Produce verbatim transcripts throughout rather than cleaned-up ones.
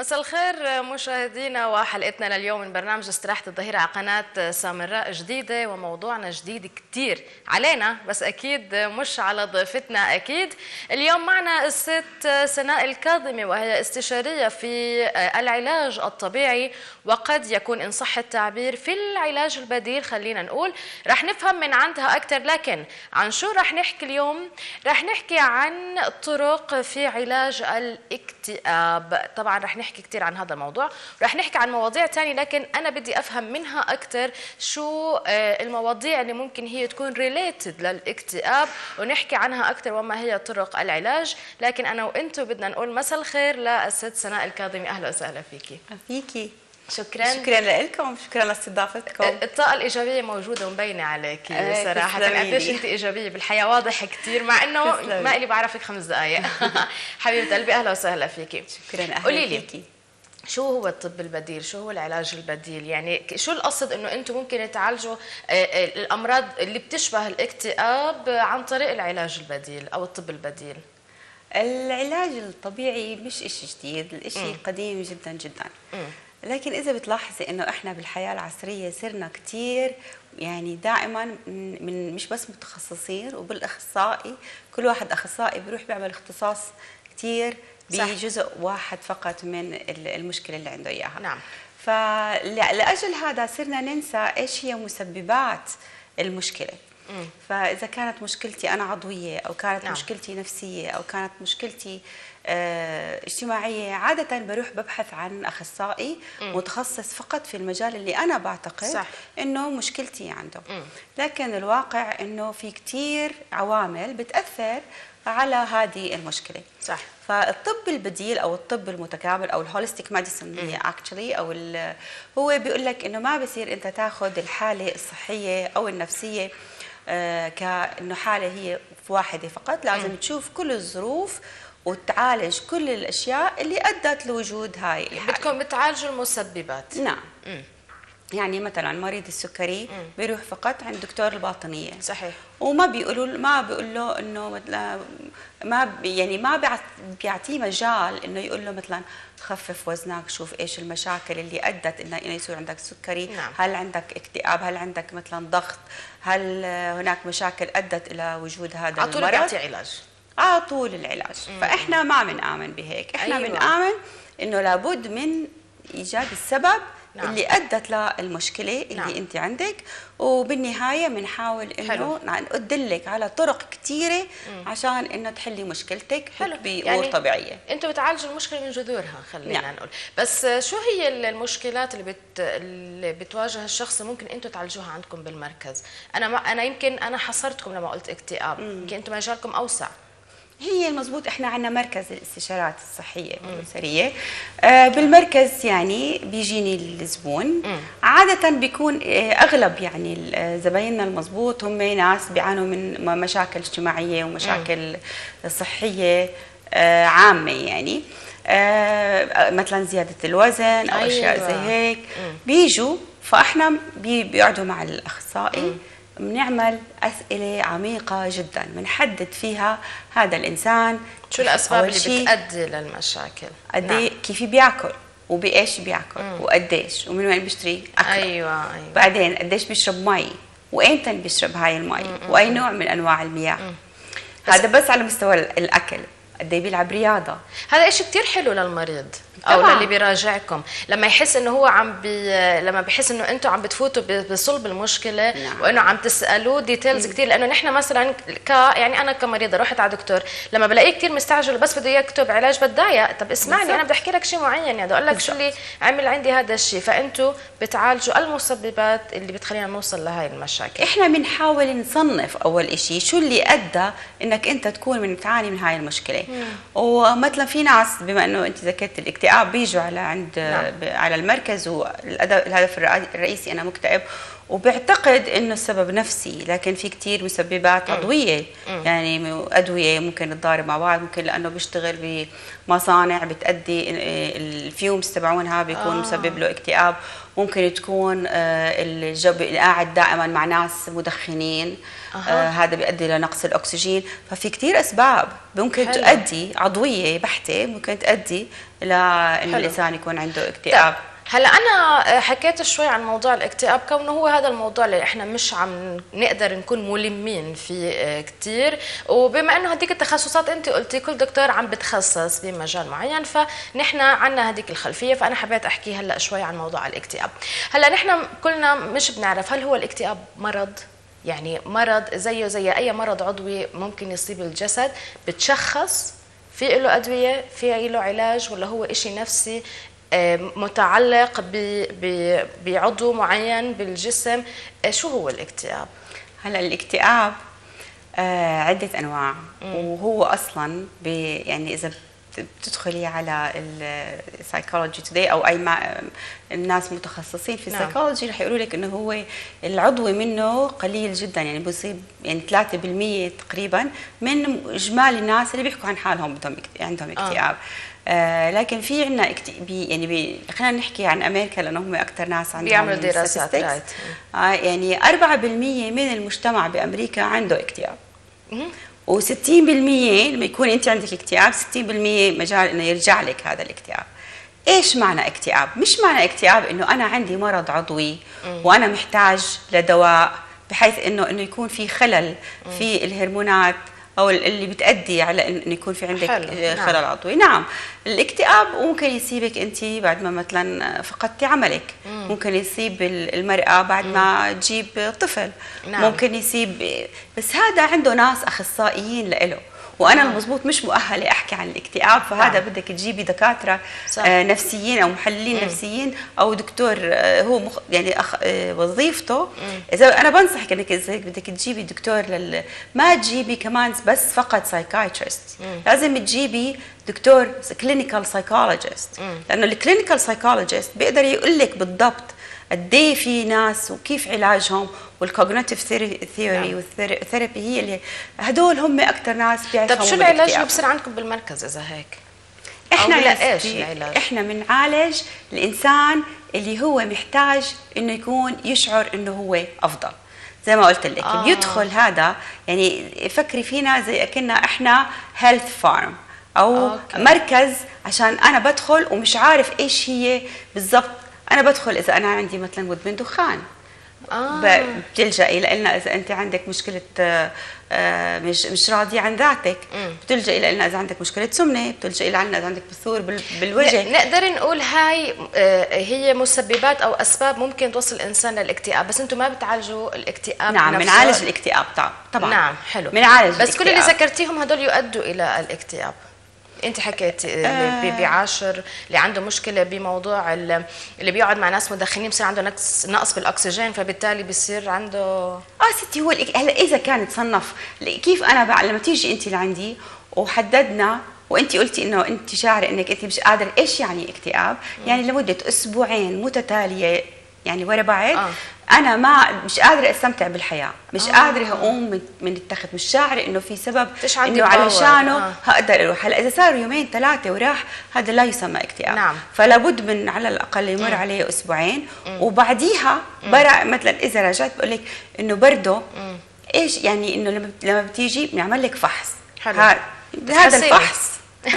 مساء الخير مشاهدينا وحلقتنا لليوم من برنامج استراحة الظهيرة على قناة سامراء جديدة، وموضوعنا جديد كتير علينا بس أكيد مش على ضيفتنا. أكيد اليوم معنا الست سناء الكاظمي، وهي استشارية في العلاج الطبيعي، وقد يكون إن صح التعبير في العلاج البديل. خلينا نقول رح نفهم من عندها أكثر، لكن عن شو رح نحكي اليوم؟ رح نحكي عن طرق في علاج الاكتئاب. طبعا رح نحكي كثير عن هذا الموضوع، رح نحكي عن مواضيع ثانيه، لكن انا بدي افهم منها اكثر شو المواضيع اللي ممكن هي تكون ريليتد للاكتئاب، ونحكي عنها اكثر وما هي طرق العلاج. لكن انا وانتم بدنا نقول مساء الخير للست سناء الكاظمي. اهلا وسهلا فيكي. فيكي. شكرا شكرا لكم، شكرا لاستضافتكم. الطاقة الإيجابية موجودة ومبينة عليكي صراحة. قديش أنت إيجابية بالحياة، واضح كثير، مع إنه ما إلي بعرفك خمس دقائق. حبيبة قلبي أهلا وسهلا فيكي. شكرا. أهلا قولي لي فيكي، شو هو الطب البديل؟ شو هو العلاج البديل؟ يعني شو القصد إنه أنتم ممكن تعالجوا الأمراض اللي بتشبه الاكتئاب عن طريق العلاج البديل أو الطب البديل؟ العلاج الطبيعي مش إشي جديد، الإشي م. قديم جدا جدا. م. لكن إذا بتلاحظي إنه إحنا بالحياة العصرية صرنا كتير يعني دائما من مش بس متخصصين، وبالأخصائي كل واحد أخصائي بيروح بيعمل اختصاص كتير بجزء واحد فقط من المشكلة اللي عنده إياها. نعم. فلأجل هذا صرنا ننسى إيش هي مسببات المشكلة. م. فإذا كانت مشكلتي أنا عضوية، أو كانت نعم. مشكلتي نفسية، أو كانت مشكلتي اه اجتماعية، عادة بروح ببحث عن أخصائي م. متخصص فقط في المجال اللي أنا بعتقد صح. إنه مشكلتي عنده. م. لكن الواقع إنه في كتير عوامل بتأثر على هذه المشكلة. صح. فالطب البديل او الطب المتكامل او الهوليستيك ميديسن هي اكشلي او هو بيقول لك انه ما بصير انت تاخذ الحاله الصحيه او النفسيه آه كانه حاله هي واحده فقط، لازم م. تشوف كل الظروف وتعالج كل الاشياء اللي ادت لوجود هاي الحاله. بدكم بتعالجوا المسببات. نعم. م. يعني مثلا مريض السكري م. بيروح فقط عند دكتور الباطنيه. صحيح. وما بيقولوا ما بيقول له انه مثلا ما يعني ما بيعطيه مجال انه يقول له مثلا خفف وزنك، شوف ايش المشاكل اللي ادت انه يصير عندك سكري. نعم. هل عندك اكتئاب؟ هل عندك مثلا ضغط؟ هل هناك مشاكل ادت الى وجود هذا المرض؟ على طول بيعطي علاج. على طول العلاج. مم. فاحنا ما بنآمن بهيك، احنا أيوة. بنآمن انه لابد من ايجاد السبب نعم. اللي ادت للمشكله اللي نعم. انت عندك، وبالنهايه بنحاول انه ندلك على طرق كثيره عشان انه تحلي مشكلتك بامور يعني طبيعيه. انتم بتعالجوا المشكله من جذورها، خلينا نعم. نقول. بس شو هي المشكلات اللي بت اللي بتواجه الشخص اللي ممكن انتم تعالجوها عندكم بالمركز؟ انا ما انا يمكن انا حصرتكم لما قلت اكتئاب، يمكن انتم مجالكم اوسع. هي المضبوط، احنا عندنا مركز الاستشارات الصحيه والاسريه. آه بالمركز يعني بيجيني الزبون م. عاده بيكون آه اغلب يعني زبايننا المضبوط هم ناس بيعانوا من مشاكل اجتماعيه ومشاكل م. صحيه آه عامه، يعني آه مثلا زياده الوزن او أيوة. اشياء زي هيك م. بيجوا، فاحنا بي بيقعدوا مع الاخصائي م. بنعمل أسئلة عميقة جدا بنحدد فيها هذا الإنسان شو الأسباب اللي بتؤدي للمشاكل، قد ايه نعم. كيف بياكل وبإيش بياكل وقديش ومن وين بيشتري أكله. أيوة أيوة. بعدين قديش بيشرب مي وأيمتى بيشرب هاي المي وأي نوع من أنواع المياه. مم. هذا بس على مستوى الأكل. قد ايه بيلعب رياضة. هذا شيء كثير حلو للمريض او طبعا. للي بيراجعكم لما يحس انه هو عم بي لما بيحس انه انتم عم بتفوتوا بصلب المشكله نعم. وانه عم تسالوه ديتيلز كثير، لانه نحن مثلا ك يعني انا كمريضه رحت على دكتور لما بلاقيه كثير مستعجل بس بده يكتب علاج بتضايق. طب اسمعني بالزبط. انا بدي احكي لك شيء معين، يعني بدي اقول لك شو اللي عمل عندي هذا الشيء. فانتم بتعالجوا المسببات اللي بتخلينا نوصل لهي المشاكل. احنا بنحاول نصنف اول شيء شو اللي ادى انك انت تكون من تعاني من هاي المشكله. مم. ومثلا في ناس بما انه انت ذكرت الاكتئاب بيجوا على عند نعم. على المركز، والهدف الرئيسي انا مكتئب وبيعتقد انه السبب نفسي، لكن في كتير مسببات عضويه. مم. يعني ادويه ممكن تضارب مع بعض، ممكن لانه بيشتغل بمصانع بتأدي الفيومز تبعونها بيكون آه. مسبب له اكتئاب. ممكن تكون الجو قاعد دائما مع ناس مدخنين، آه هذا بيؤدي لنقص الاكسجين. ففي كتير اسباب ممكن حلو. تؤدي عضويه بحته ممكن تؤدي لانه الانسان يكون عنده اكتئاب. هلا انا حكيت شوي عن موضوع الاكتئاب، كونه هو هذا الموضوع اللي احنا مش عم نقدر نكون ملمين فيه كثير، وبما انه هذيك التخصصات انت قلتي كل دكتور عم بتخصص بمجال معين، فنحن عندنا هذيك الخلفيه، فانا حبيت احكي هلا شوي عن موضوع الاكتئاب. هلا نحن كلنا مش بنعرف هل هو الاكتئاب مرض، يعني مرض زيه زي اي مرض عضوي ممكن يصيب الجسد، بتشخص في له ادويه، في له علاج، ولا هو شيء نفسي متعلق بعضو معين بالجسم؟ شو هو الاكتئاب؟ هلا الاكتئاب آه عده انواع. مم. وهو اصلا يعني اذا بتدخلي على السايكولوجي توداي او اي ما الناس متخصصين في السايكولوجي رح يقولوا لك انه هو العضوي منه قليل جدا، يعني بيصيب يعني ثلاثة بالمئة تقريبا من اجمالي الناس اللي بيحكوا عن حالهم بدهم عندهم اكتئاب. آه. آه لكن في عندنا بي يعني بي خلينا نحكي عن امريكا لانه هم اكثر ناس عندهم بيعملوا دراسات. آه يعني أربعة بالمئة من المجتمع بامريكا عنده اكتئاب، وستين بالمئة لما يكون انت عندك اكتئاب ستين بالمئة مجال انه يرجع لك هذا الاكتئاب. ايش معنى اكتئاب؟ مش معنى اكتئاب انه انا عندي مرض عضوي مم. وانا محتاج لدواء بحيث انه انه يكون في خلل في الهرمونات او اللي بتؤدي على انه يكون في عندك خلل نعم. عضوي. نعم الاكتئاب ممكن يصيبك انت بعد ما مثلا فقدتي عملك، مم. ممكن يصيب المراه بعد مم. ما تجيب طفل، نعم. ممكن يصيب، بس هذا عنده ناس اخصائيين له، وانا نعم. المضبوط مش مؤهله احكي عن الاكتئاب، فهذا نعم. بدك تجيبي دكاتره آه نفسيين او محللين مم. نفسيين او دكتور آه هو مخ يعني أخ آه وظيفته. مم. اذا انا بنصحك انك اذا بدك تجيبي دكتور لل ما تجيبي كمان بس فقط سايكايترست، لازم تجيبي دكتور كلينيكال سايكولوجيست، لانه الكلينيكال سايكولوجيست بيقدر يقول لك بالضبط قد ايه في ناس وكيف علاجهم، والكوجنيتيف ثيوري والثيرابي هي اللي هدول هم اكثر ناس بيعرفوا. طيب شو العلاج اللي بصير عندكم بالمركز اذا هيك؟ احنا لا ايش العلاج؟ احنا بنعالج الانسان اللي هو محتاج انه يكون يشعر انه هو افضل. زي ما قلت لك آه. بيدخل هذا، يعني فكري فينا زي كنا احنا هيلث فارم او أوكي. مركز، عشان انا بدخل ومش عارف ايش هي بالضبط. انا بدخل اذا انا عندي مثلا مدمن دخان آه. بتلجئي لنا اذا انت عندك مشكله آه مش مش راضيه عن ذاتك، بتلجئي لنا اذا عندك مشكله سمنه، بتلجئي لنا اذا عندك بثور بالوجه. نقدر نقول هاي آه هي مسببات او اسباب ممكن توصل الانسان للاكتئاب، بس انتم ما بتعالجوا الاكتئاب. نعم بنعالج الاكتئاب طبعا. نعم حلو بنعالج بس الاكتئاب. كل اللي ذكرتيهم هدول يؤدوا الى الاكتئاب. انت حكيت اللي بيعاشر اللي عنده مشكله بموضوع اللي بيقعد مع ناس مدخنين بصير عنده نقص نقص بالاكسجين، فبالتالي بيصير عنده اه ستي هو هلا اذا كان تصنف كيف انا بقى لما تيجي انت لعندي وحددنا وانت قلتي انه انت شاعره انك انت مش قادره، ايش يعني اكتئاب؟ يعني لمده اسبوعين متتاليه يعني ورا بعض آه. انا ما مش قادره استمتع بالحياه، مش آه. قادره اقوم من, من التخت، مش شاعره انه في سبب انه علشانه آه. هقدر اروح. هلا اذا صاروا يومين ثلاثه وراح هذا لا يسمى اكتئاب. نعم. فلا بد من على الاقل يمر م. عليه اسبوعين م. وبعديها برا مثلا اذا رجعت بقول لك انه برضه ايش يعني انه لما لما بتيجي بنعمل لك فحص. حلو. هذا الفحص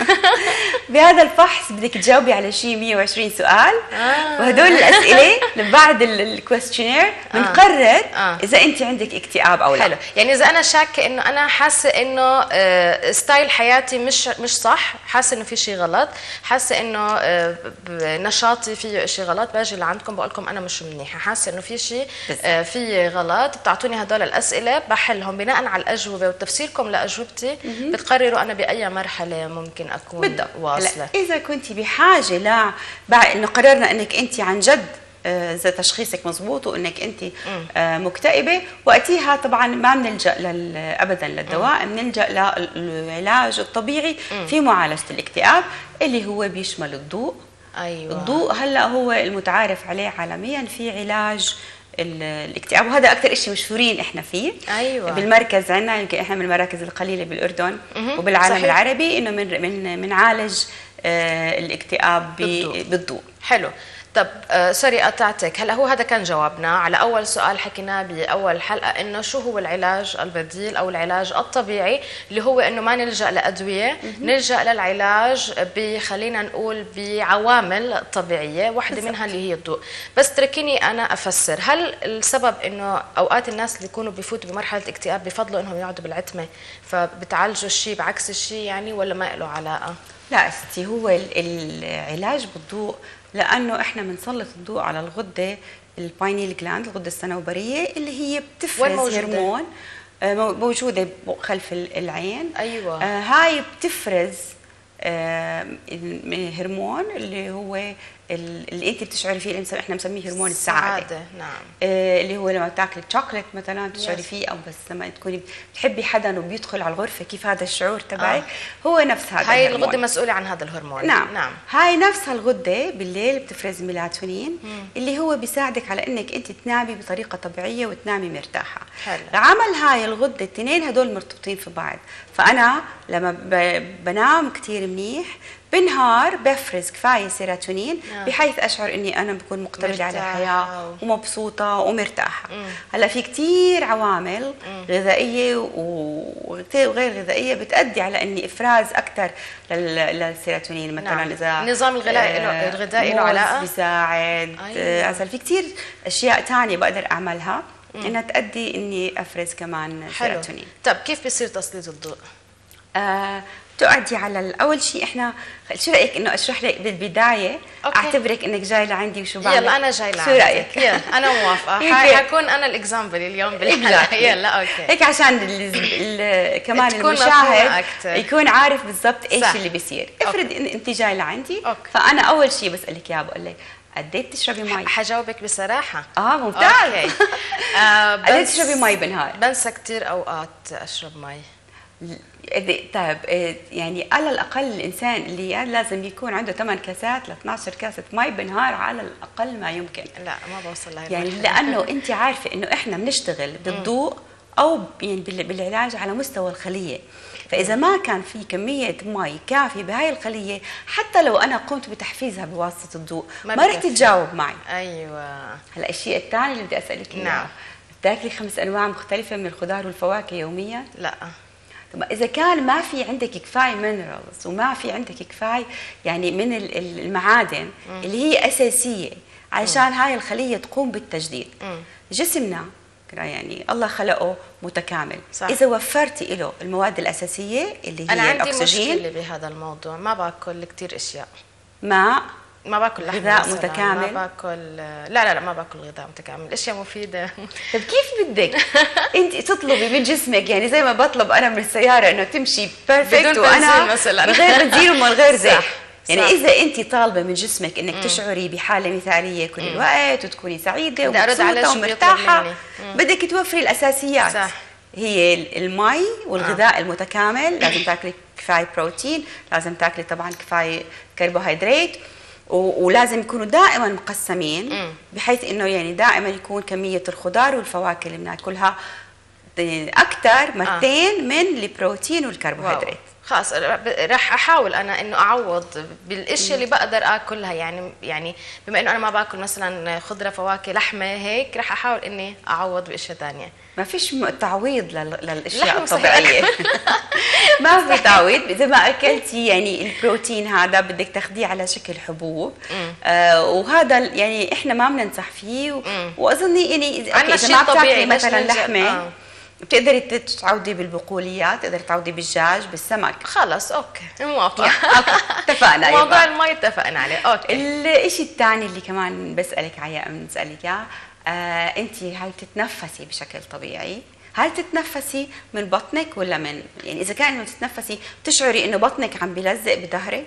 بهذا الفحص بدك تجاوبي على شيء مئة وعشرين سؤال آه. وهدول الاسئله بعد الكويستشنير بنقرر آه. اذا انت عندك اكتئاب او لا. حلو. يعني اذا انا شاكه انه انا حاسه انه آه ستايل حياتي مش مش صح، حاسه انه في شيء غلط، حاسه انه آه نشاطي فيه شيء غلط، باجي لعندكم بقول لكم انا مش منيحه، حاسه انه في شيء آه في غلط، بتعطوني هدول الاسئله بحلهم بناء على الاجوبه وتفسيركم لاجوبتي، بتقرروا انا باي مرحله ممكن ممكن اكون بالضبط. واصله. اذا كنت بحاجه لا بعد انه قررنا انك انت عن جد اذا تشخيصك مضبوط وانك انت مكتئبه، وقتها طبعا ما بنلجا ابدا للدواء، بنلجا للعلاج الطبيعي م. في معالجه الاكتئاب اللي هو بيشمل الضوء. ايوه الضوء هلا هو المتعارف عليه عالميا، في علاج الاكتئاب، وهذا اكثر شيء مشهورين احنا فيه. ايوه بالمركز عندنا يمكن احنا من المراكز القليله بالاردن وبالعالم صحيح. العربي انه من من بنعالج آه الاكتئاب بالضوء. بالضوء. حلو. طب آه سوري قطعتك، هلا هو هذا كان جوابنا على اول سؤال حكيناه باول حلقه، انه شو هو العلاج البديل او العلاج الطبيعي، اللي هو انه ما نلجا لادويه، نلجا للعلاج بخلينا نقول بعوامل طبيعيه، واحده منها اللي هي الضوء. بس تركيني انا افسر، هل السبب انه اوقات الناس اللي يكونوا بفوتوا بمرحله اكتئاب بفضلوا انهم يقعدوا بالعتمه فبتعالجوا الشيء بعكس الشيء يعني، ولا ما له علاقه؟ لا استي، هو العلاج بالضوء لانه احنا بنسلط الضوء على الغده الباينيل جلاند، الغده الصنوبريه اللي هي بتفرز هرمون موجوده خلف العين. ايوه آه هاي بتفرز آه هرمون اللي هو اللي انت بتشعري فيه، اللي احنا بنسميه هرمون السعاده. السعاده نعم. آه اللي هو لما بتاكلي شوكليت مثلا بتشعري فيه، او بس لما تكوني بتحبي حدا وبيدخل على الغرفه كيف هذا الشعور تبعك. آه. هو نفس هذا هاي الهرمون. الغده مسؤوله عن هذا الهرمون. نعم. نعم هاي نفسها الغده بالليل بتفرز ميلاتونين مم. اللي هو بيساعدك على انك انت تنامي بطريقه طبيعيه وتنامي مرتاحه. حلو. عمل هاي الغده الاثنين هدول مرتبطين في بعض، فانا لما بنام كثير منيح بالنهار بفرز كفايه سيروتونين آه. بحيث اشعر اني انا بكون مقبله على الحياه ومبسوطه ومرتاحه. مم. هلا في كثير عوامل مم. غذائيه وغير غذائيه بتؤدي على اني افراز اكثر للسيروتونين، مثلا نعم. اذا النظام الغذائي آه الغذائي له علاقه بيساعد. أيوة. آه في كثير اشياء ثانيه بقدر اعملها مم. انها تؤدي اني افرز كمان سيروتونين. طب كيف بيصير تسليط الضوء؟ آه تقعدي على اول شيء، احنا شو رايك انه اشرح لك بالبدايه؟ أوكي. اعتبرك انك جاي لعندي وشو بعمل. يلا انا جاي لعندك. شو رايك؟ يلا انا موافقه. حكون انا الاكزامبل اليوم بالحلقه. يلا اوكي. هيك عشان ال ال كمان المشاهد يكون عارف بالضبط ايش صح. اللي بيصير. افرض إن انت جاي لعندي أوكي. فانا اول شيء بسالك اياه بقول لك قد ايه بتشربي مي؟ حجاوبك بصراحه. اه ممتاز. اوكي. قد ايه بتشربي مي بالنهار؟ بنسى كثير اوقات اشرب مي. طيب يعني على الاقل الانسان اللي لازم يكون عنده ثمان كاسات ل اثنعش كاسه مي بالنهار على الاقل ما يمكن. لا ما بوصل لهي يعني لانه انت عارفه انه احنا بنشتغل بالضوء او يعني بالعلاج على مستوى الخليه، فاذا ما كان في كميه مي كافيه بهاي الخليه حتى لو انا قمت بتحفيزها بواسطه الضوء ما, ما رح تتجاوب معي. ايوه. هلا الشيء الثاني اللي بدي اسالك اياه، نعم، بتاكلي خمس انواع مختلفه من الخضار والفواكه يوميا؟ لا. طب اذا كان ما في عندك كفايه مينرالز وما في عندك كفايه يعني من المعادن مم. اللي هي اساسيه علشان مم. هاي الخليه تقوم بالتجديد. مم. جسمنا يعني الله خلقه متكامل. صح. اذا وفرتي له المواد الاساسيه اللي هي أنا عندي الاكسجين. مشكله بهذا الموضوع، ما باكل كثير اشياء. ماء، ما باكل لحم، غذاء متكامل، ما باكل لا لا لا ما باكل غذاء متكامل، اشياء مفيده. طيب كيف بدك انت تطلبي من جسمك، يعني زي ما بطلب انا من السياره انه تمشي بيرفكت وانا مثلا من غير بنزين ومن غير زيت. صح. يعني صح. اذا انت طالبه من جسمك انك مم. تشعري بحاله مثاليه كل مم. الوقت وتكوني سعيده ومبسوطه ومرتاحه، بدك توفري الاساسيات. صح. هي المي والغذاء آه. المتكامل، لازم تاكلي كفايه بروتين، لازم تاكلي طبعا كفايه كربوهيدرات، ولازم يكونوا دائما مقسمين مم. بحيث انه يعني دائما يكون كميه الخضار والفواكه اللي بناكلها اكثر مرتين آه. من البروتين والكربوهيدرات. خلاص راح احاول انا انه اعوض بالاشياء اللي بقدر اكلها، يعني يعني بما انه انا ما باكل مثلا خضره فواكه لحمه هيك، راح احاول اني اعوض باشياء ثانيه. ما فيش تعويض للاشياء الطبيعيه. ما في تعويض. اذا ما اكلتي يعني البروتين هذا بدك تاخذيه على شكل حبوب. آه وهذا يعني احنا ما بننصح فيه، واظني يعني اذا ما بتاكلي مثلا لحمه آه. بتقدري تعودي بالبقوليات، تقدري تعودي بالدجاج بالسمك. خلص اوكي موافقه. اوكي اتفقنا. موضوع المي اتفقنا عليه. اوكي. الشيء الثاني اللي كمان بسالك عليه بنسالك اياه، آه انت هل تتنفسي بشكل طبيعي؟ هل تتنفسي من بطنك ولا من يعني اذا كان انه تتنفسي بتشعري انه بطنك عم بيلزق بظهرك؟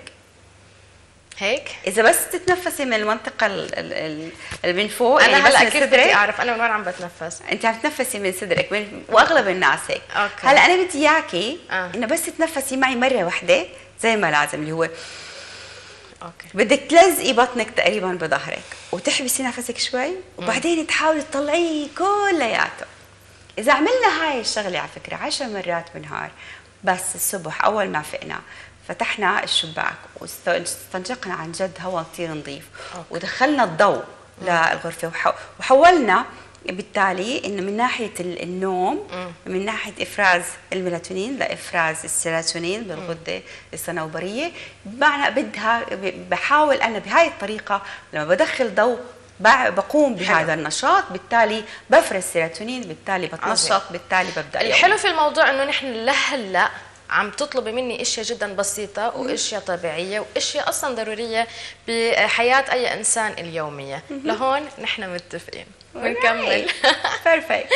هيك؟ اذا بس تتنفسي من المنطقه اللي من فوق، انا يعني هلا كيف بدي اعرف انا من وين عم بتنفس؟ انت عم تتنفسي من صدرك من... واغلب الناس هيك. أوكي. هلا انا بدي اياكي آه. انه بس تتنفسي معي مره واحده زي ما لازم، اللي هو اوكي. بدك تلزقي بطنك تقريبا بظهرك وتحبسي نفسك شوي وبعدين تحاولي تطلعيه كلياته. اذا عملنا هاي الشغله على فكره عشر مرات بالنهار، بس الصبح اول ما فقنا فتحنا الشباك واستنشقنا عن جد هواء كثير نظيف ودخلنا الضوء للغرفه وحولنا بالتالي انه من ناحيه النوم من ناحيه افراز الميلاتونين لافراز السيروتونين بالغده الصنوبريه، بمعنى بدها بحاول انا بهاي الطريقه لما بدخل ضوء بقوم بهذا حلو. النشاط، بالتالي بفرز سيروتونين، بالتالي بتنشط، بالتالي ببدا. الحلو في الموضوع انه نحن لهلا عم تطلبي مني اشياء جدا بسيطه واشياء طبيعيه واشياء اصلا ضروريه بحياه اي انسان اليوميه. لهون نحن متفقين بنكمل. بيرفكت.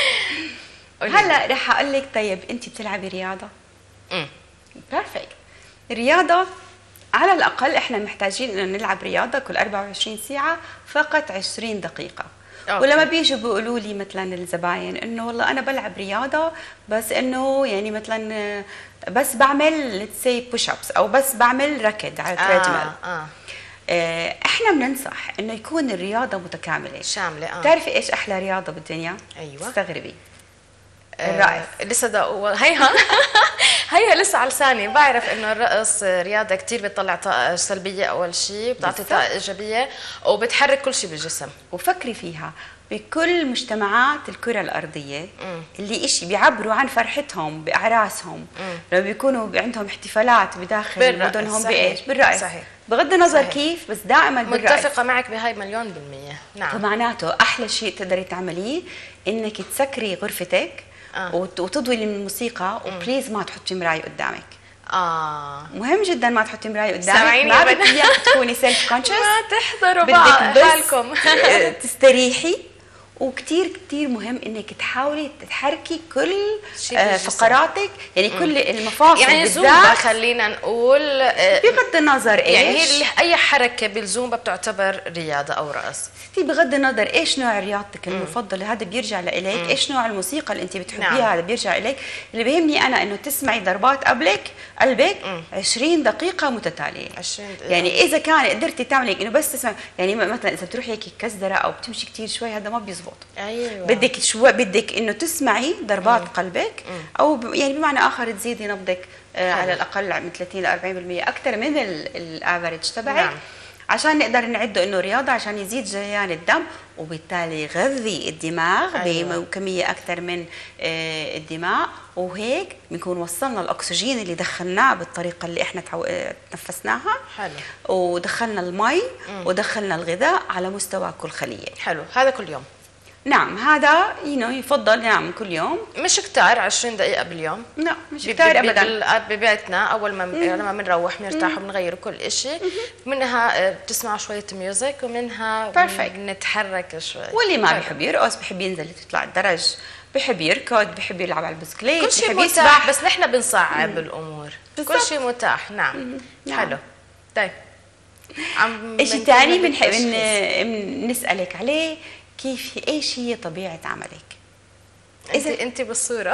هلا رح اقول لك طيب انت بتلعبي رياضه؟ امم بيرفكت. الرياضه على الاقل احنا محتاجين انه نلعب رياضه كل أربعة وعشرين ساعه فقط عشرين دقيقه. أوكي. ولما بيجوا بيقولوا لي مثلا الزباين انه والله انا بلعب رياضه بس انه يعني مثلا بس بعمل ليتس سي بوش ابس او بس بعمل ركض على التريدميل. آه. آه. احنا بننصح انه يكون الرياضه متكامله شامله. اه بتعرفي ايش احلى رياضه بالدنيا؟ ايوه تستغربي. آه. الرقص. لسه دا هيها هيها لسه على لساني. بعرف انه الرقص رياضه كثير بتطلع طاقه سلبيه اول شيء، بتعطي طاقه ايجابيه وبتحرك كل شيء بالجسم. وفكري فيها بكل مجتمعات الكره الارضيه مم. اللي إشي بيعبروا عن فرحتهم باعراسهم لما بيكونوا عندهم احتفالات بداخل مدنهم بايش؟ بالرقص. صحيح. بغض النظر صحيح. كيف بس دائما بالرقص. متفقه معك بهاي مليون بالمية. نعم. فمعناته احلى شيء تقدري تعمليه انك تسكري غرفتك آه. وتضوي الموسيقى وبليز ما تحطي مرايه قدامك. اه مهم جدا ما تحطي مرايه قدامك. ما بدك اياك تكوني سيلف كونشس، ما تحضروا بقى حالكم تستريحي. وكتير كتير مهم انك تحاولي تحركي كل آه فقراتك، يعني كل المفاصل يعني زومبا خلينا نقول آه بغض النظر ايش، يعني هي اي حركه بالزومبا بتعتبر رياضه او رقص. في بغض النظر ايش نوع رياضتك المفضله هذا بيرجع لإليك، ايش نوع الموسيقى اللي انت بتحبيها نعم. هذا بيرجع إليك. اللي بيهمني انا انه تسمعي ضربات قبلك قلبك مم. عشرين دقيقه متتاليه. عشرين دقيقة. يعني اذا كان قدرتي تعملي انه بس تسمعي، يعني مثلا اذا بتروحي هيك كزدره او بتمشي كثير شوي هذا ما بيزبط. ايوه بدك شو بدك انه تسمعي ضربات مم. قلبك مم. او يعني بمعنى اخر تزيدي نبضك آه على الاقل من ثلاثين ل أربعين بالمئة اكثر من الافريج تبعك نعم. عشان نقدر نعده انه رياضه عشان يزيد جريان الدم وبالتالي يغذي الدماغ أيوة. بكميه اكثر من آه الدماء، وهيك بنكون وصلنا الاكسجين اللي دخلناه بالطريقه اللي احنا تنفسناها. حلو. ودخلنا المي مم. ودخلنا الغذاء على مستوى كل خليه. حلو. هذا كل يوم؟ نعم هذا ينو يفضل نعم كل يوم، مش كتار عشرين دقيقة باليوم. لا مش كتار ابدا. ببيتنا اول ما لما بنروح بنرتاح وبنغير كل شيء، منها بتسمع شوية ميوزك ومنها بنتحرك شوي. واللي ما بيحب يرقص بيحب ينزل يطلع الدرج، بيحب يركض، بيحب يلعب على البسكليت، كل شيء متاح. بس نحن بنصعب الامور. بالزبط. كل شيء متاح. نعم. نعم. حلو. طيب عم شيء ثاني بنحب نسألك عليه، كيف ايش هي طبيعه عملك؟ انت انت بالصوره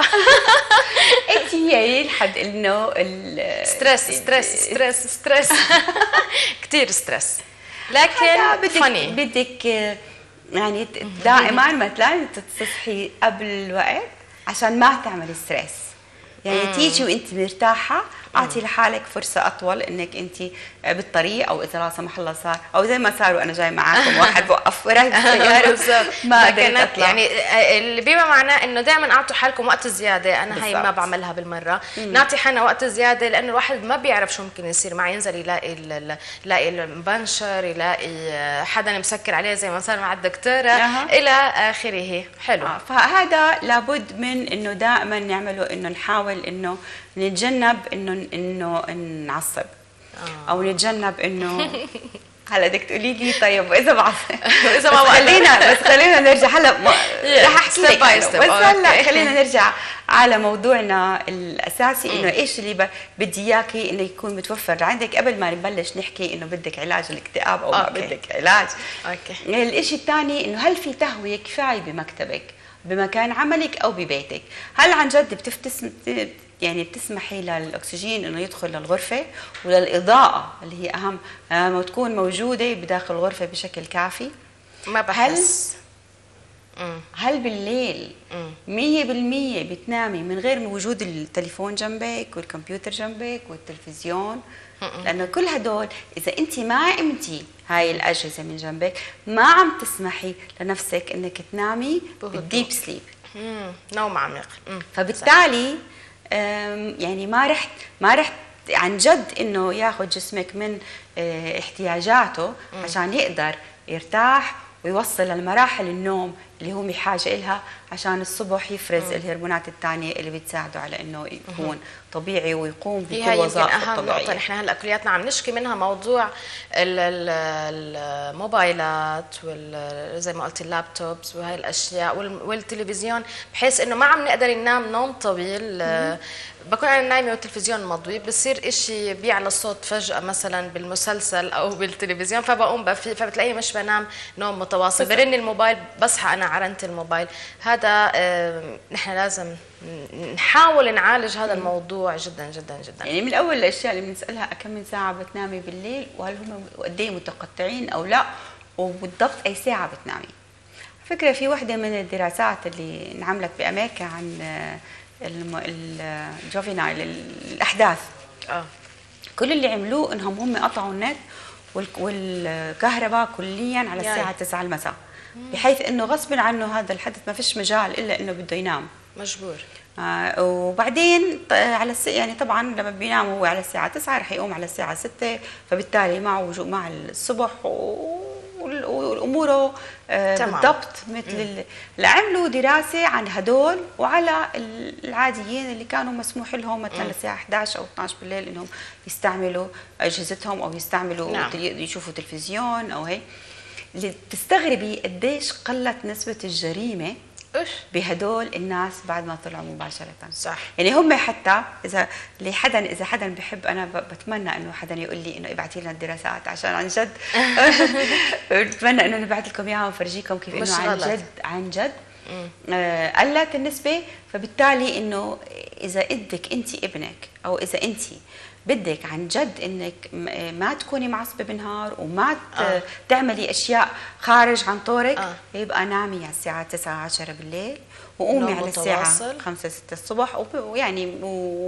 انت هي لحد انه ستريس ستريس ستريس ستريس كثير ستريس، لكن بدك فني. بدك يعني دائما مثلا تصحي قبل الوقت عشان ما تعملي ستريس، يعني تيجي وانت مرتاحه، اعطي لحالك فرصه اطول انك انت بالطريق، او اذا لا سمح الله صار او زي ما صار وانا جاي معاكم واحد وقف وراي السياره ما قدرت اطلع. يعني اللي بما معناه انه دائما اعطوا حالكم وقت زياده. انا هاي ما بعملها بالمره. مم. نعطي حالنا وقت زياده لانه الواحد ما بيعرف شو ممكن يصير معه، ينزل يلاقي يلاقي المبنشر، يلاقي حدا مسكر عليه زي ما صار مع الدكتوره أه. الى اخره. حلو. آه. فهذا لابد من انه دائما نعمله، انه نحاول انه نتجنب انه انه نعصب آه. او نتجنب انه هلا بدك تقولي لي طيب واذا بعصب اذا ما خلينا بس خلينا نرجع هلا رح احكي لك بس هلا خلينا نرجع على موضوعنا الاساسي، انه ايش اللي بدي اياكي انه يكون متوفر عندك قبل ما نبلش نحكي انه بدك علاج الاكتئاب او ما بدك علاج. اوكي. الشيء الثاني انه هل في تهويه كفايه بمكتبك، بمكان عملك او ببيتك؟ هل عن جد بتفتس يعني بتسمحي للاكسجين انه يدخل للغرفه، وللاضاءه اللي هي اهم لما تكون موجوده بداخل الغرفه بشكل كافي. ما بحس. هل, هل بالليل مية بالمية بتنامي من غير من وجود التليفون جنبك والكمبيوتر جنبك والتلفزيون؟ لانه كل هدول اذا انت ما قمتي هاي الاجهزه من جنبك ما عم تسمحي لنفسك انك تنامي بالديب سليب، نوم عميق. فبالتالي يعني ما رح ما رح عن جد انه ياخذ جسمك من احتياجاته عشان يقدر يرتاح ويوصل لمراحل النوم اللي هو بحاجه لها عشان الصبح يفرز مم. الهرمونات الثانيه اللي بتساعده على انه يكون طبيعي ويقوم بكل وظائفه الطبيعيه. اهم نقطه نحن هلا كلياتنا عم نشكي منها، موضوع الموبايلات وزي ما قلت اللابتوبس وهي الاشياء والتلفزيون، بحيث انه ما عم نقدر ننام نوم طويل. مم. بكون انا نايمه والتلفزيون مضوي، بصير إشي بيعلى الصوت فجاه مثلا بالمسلسل او بالتلفزيون، فبقوم بفي فبتلاقي مش بنام نوم متواصل، برن الموبايل بصحى انا عرنت الموبايل. هذا آه نحن لازم نحاول نعالج هذا الموضوع جدا جدا جدا. يعني من اول الاشياء اللي بنسالها كم من ساعه بتنامي بالليل، وهل هم قد ايه متقطعين او لا، وبالضبط اي ساعه بتنامي. فكره في وحده من الدراسات اللي انعملت بامريكا عن الجوفينايل الاحداث، اه كل اللي عملوه انهم هم قطعوا النت والكهرباء كليا على الساعه تسعة المساء، بحيث انه غصبا عنه هذا الحدث ما فيش مجال الا انه بده ينام مجبور. آه وبعدين على الس... يعني طبعا لما بينام هو على الساعه تسعة رح يقوم على الساعه ستة، فبالتالي معه وجوء مع الصبح و... والاموره آه بالضبط مثل اللي عملوا دراسه عن هدول وعلى العاديين اللي كانوا مسموح لهم مثلا الساعه إحدى عشر او اثنعش بالليل انهم يستعملوا اجهزتهم او يستعملوا نعم. يشوفوا تلفزيون او هيك. اللي بتستغربي قديش قلت نسبه الجريمه بهدول الناس بعد ما طلعوا مباشره. صح. يعني هم حتى اذا لحدا اذا حدا بحب، انا بتمنى انه حدا يقول لي انه ابعتي لنا الدراسات عشان عن جد بتمنى انه نبعث لكم اياها ونفرجيكم كيف انه عن جد عن جد آه قلت النسبه. فبالتالي انه اذا بدك انت ابنك او اذا انت بدك عن جد انك ما تكوني معصبه بالنهار وما آه. تعملي اشياء خارج عن طورك، آه. يبقى نامي على الساعه تسعة عشرة بالليل وقومي على الساعه خمسة ستة الصبح، ويعني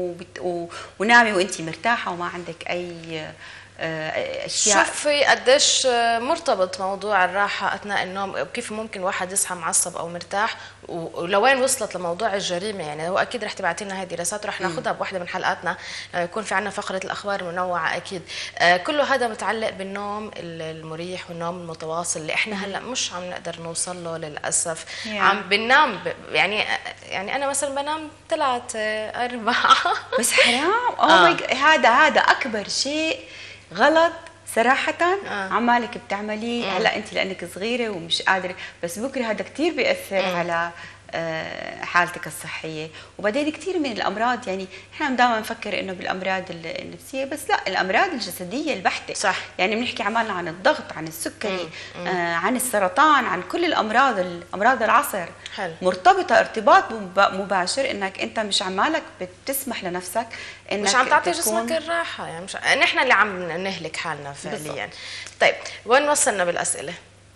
ونامي وانت مرتاحه وما عندك اي اشياء. شوفي قديش مرتبط موضوع الراحه اثناء النوم، وكيف ممكن واحد يصحى معصب او مرتاح، ولوين وصلت لموضوع الجريمه. يعني هو اكيد رح تبعتي لنا هاي الدراسات ورح ناخذها بوحده من حلقاتنا، يكون في عندنا فقره الاخبار المنوعه اكيد. كله هذا متعلق بالنوم المريح والنوم المتواصل اللي احنا هلا مش عم نقدر نوصل له للاسف. yeah. عم بننام يعني يعني انا مثلا بنام ثلاثة أربعة بس حرام. اوه آه. هذا هذا اكبر شيء غلط صراحة. آه. عمالك بتعمليه هلا انت لانك صغيرة ومش قادرة، بس بكره هذا كثير بيأثر مم. على حالتك الصحية. وبعدين كثير من الامراض، يعني احنا دائما نفكر انه بالامراض النفسية، بس لا، الامراض الجسدية البحتة. صح. يعني بنحكي عمالنا عن الضغط، عن السكري، مم. آه عن السرطان، عن كل الامراض امراض العصر. حلو. مرتبطة ارتباط مباشر انك انت مش عمالك بتسمح لنفسك انك مش عم تعطي جسمك الراحة. يعني مش نحن اللي عم نهلك حالنا فعليا. طيب وين وصلنا بالاسئلة؟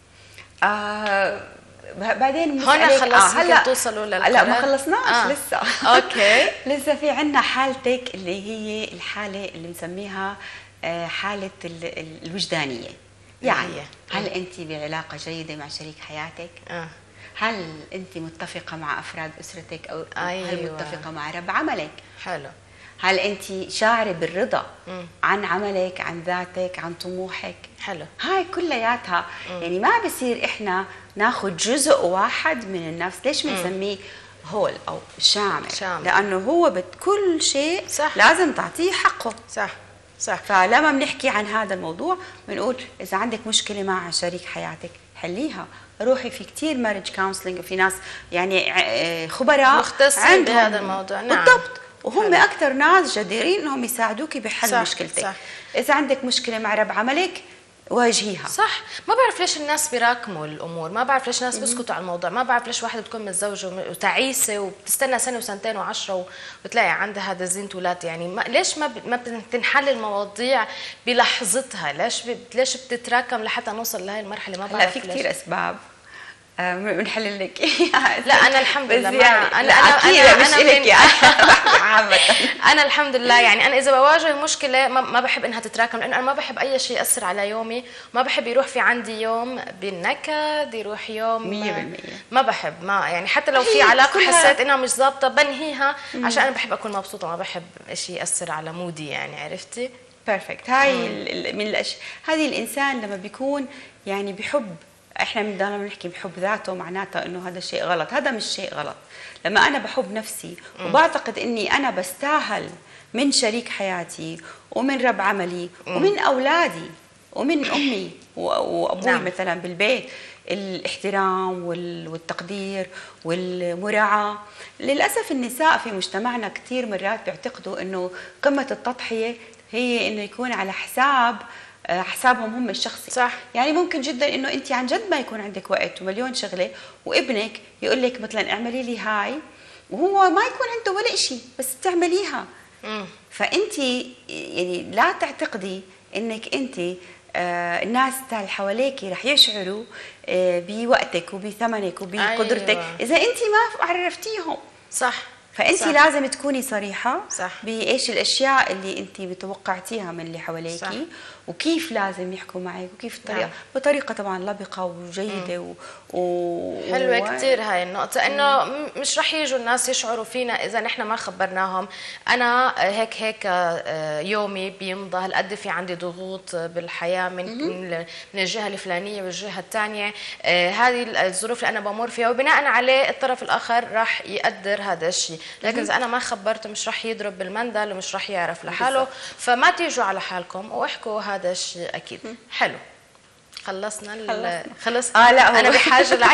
آه بعدين هون خلص آه هلا توصلوا للقرار. لا ما خلصناش آه. لسه. اوكي. لسه في عندنا حالتك اللي هي الحاله اللي بنسميها حاله الوجدانيه. يعني هل انت بعلاقه جيده مع شريك حياتك؟ آه. هل انت متفقه مع افراد اسرتك او أيوة. هل متفقه مع رب عملك؟ حلو. هل انت شاعره بالرضا مم. عن عملك، عن ذاتك، عن طموحك؟ حلو. هاي كلياتها يعني ما بصير احنا ناخذ جزء واحد من النفس. ليش بنسميه هول او شامل؟ شامل. لانه هو بكل شيء صح. لازم تعطيه حقه. صح صح. فلما بنحكي عن هذا الموضوع بنقول اذا عندك مشكله مع شريك حياتك حليها، روحي في كثير مارج كونسلنج، وفي ناس يعني خبراء مختصين بهذا الموضوع. نعم. بالضبط. وهم اكثر ناس جديرين انهم يساعدوكي بحل صح مشكلتك. صح. اذا عندك مشكله مع رب عملك واجهيها. صح. ما بعرف ليش الناس بيراكموا الامور، ما بعرف ليش الناس بيسكتوا على الموضوع، ما بعرف ليش واحده بتكون متزوجه وتعيسه وبتستنى سنه وسنتين وعشرة وبتلاقي عندها هذا زينة ولاد. يعني ما ليش ما ب... ما بتنحل المواضيع بلحظتها؟ ليش ب... ليش بتتراكم لحتى نوصل لهي المرحله؟ ما بعرف. لا، في كثير اسباب بنحل لك. لا انا الحمد لله ما يعني انا انا اكيد انا مش انا لك عامه. انا الحمد لله يعني انا اذا بواجه مشكله ما, ما بحب انها تتراكم، لانه انا ما بحب اي شيء ياثر على يومي، ما بحب يروح في عندي يوم بالنكد، يروح يوم مية بالمية. ما بحب، ما يعني حتى لو في علاقه حسيت انها مش ظابطه بنهيها، عشان انا بحب اكون مبسوطه، ما بحب شيء ياثر على مودي. يعني عرفتي؟ بيرفكت. هاي من الاشياء، هذه الانسان لما بيكون يعني بحب، احنا دائما بنحكي بحب ذاته، معناته انه هذا شيء غلط. هذا مش شيء غلط. لما انا بحب نفسي وبعتقد اني انا بستاهل من شريك حياتي ومن رب عملي ومن اولادي ومن امي وابوي نعم. مثلا بالبيت الاحترام والتقدير والمراعاه. للاسف النساء في مجتمعنا كثير مرات بيعتقدوا انه قمه التضحيه هي انه يكون على حساب حسابهم هم الشخصي. صح. يعني ممكن جدا انه انت عن جد ما يكون عندك وقت ومليون شغله، وابنك يقول لك مثلا اعملي لي هاي، وهو ما يكون عنده ولا شيء بس بتعمليها. امم فانت يعني لا تعتقدي انك انت آه الناس اللي حواليك رح يشعروا آه بوقتك وبثمنك وبقدرتك. أيوة. اذا انت ما عرفتيهم. صح. فانت صح. لازم تكوني صريحه صح. بايش الاشياء اللي انت بتوقعتيها من اللي حواليكي، وكيف لازم يحكوا معك وكيف الطريقه. نعم. بطريقه طبعا لبقه وجيده و... و... حلوه و... كثير هاي النقطه، انه مش رح يجوا الناس يشعروا فينا اذا نحن ما خبرناهم. انا هيك هيك يومي بيمضى هالقد، في عندي ضغوط بالحياه من من الجهه الفلانيه والجهه الثانيه، هذه الظروف اللي انا بمر فيها، وبناء عليه الطرف الاخر راح يقدر هذا الشيء. لكن اذا انا ما خبرته مش رح يضرب بالمندل ومش رح يعرف لحاله. فما تيجوا على حالكم واحكوا هذا الشيء. اكيد. حلو. خلصنا ال... خلص. اه لا، انا بحاجه لعين.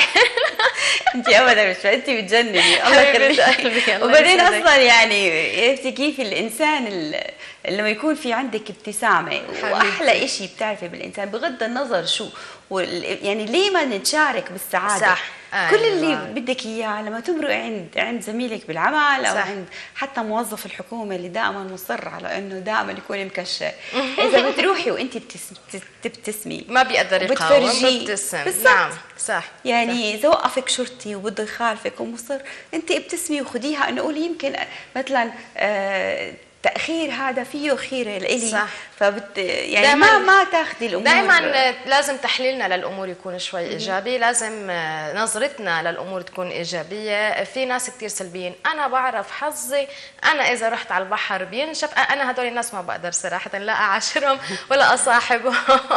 انت ابدا مش، انت بتجنني. الله يخليك. وبعدين اصلا يعني عرفتي كيف الانسان اللي لما يكون في عندك ابتسامه، واحلى شيء بتعرفي بالانسان بغض النظر شو، يعني ليه ما نتشارك بالسعاده. صح. أيوة. كل اللي بدك اياه لما تمرق عند عند زميلك بالعمل او صح. عند حتى موظف الحكومه اللي دائما مصر على انه دائما يكون مكشر، اذا بتروحي وانت بتبتسمي ما بيقدر يقاوم، بتبتسم. نعم صح. يعني اذا وقفك شرطي وبده يخالفك ومصر، انت ابتسمي وخديها، انه قولي يمكن مثلا آه تأخير هذا فيه خير لإلي. صح. فبت يعني ما ما تاخذي الامور. دائما لازم تحليلنا للامور يكون شوي ايجابي، لازم نظرتنا للامور تكون ايجابيه. في ناس كثير سلبيين، انا بعرف حظي، انا اذا رحت على البحر بينشف، انا هدول الناس ما بقدر صراحه لا اعاشرهم ولا اصاحبهم.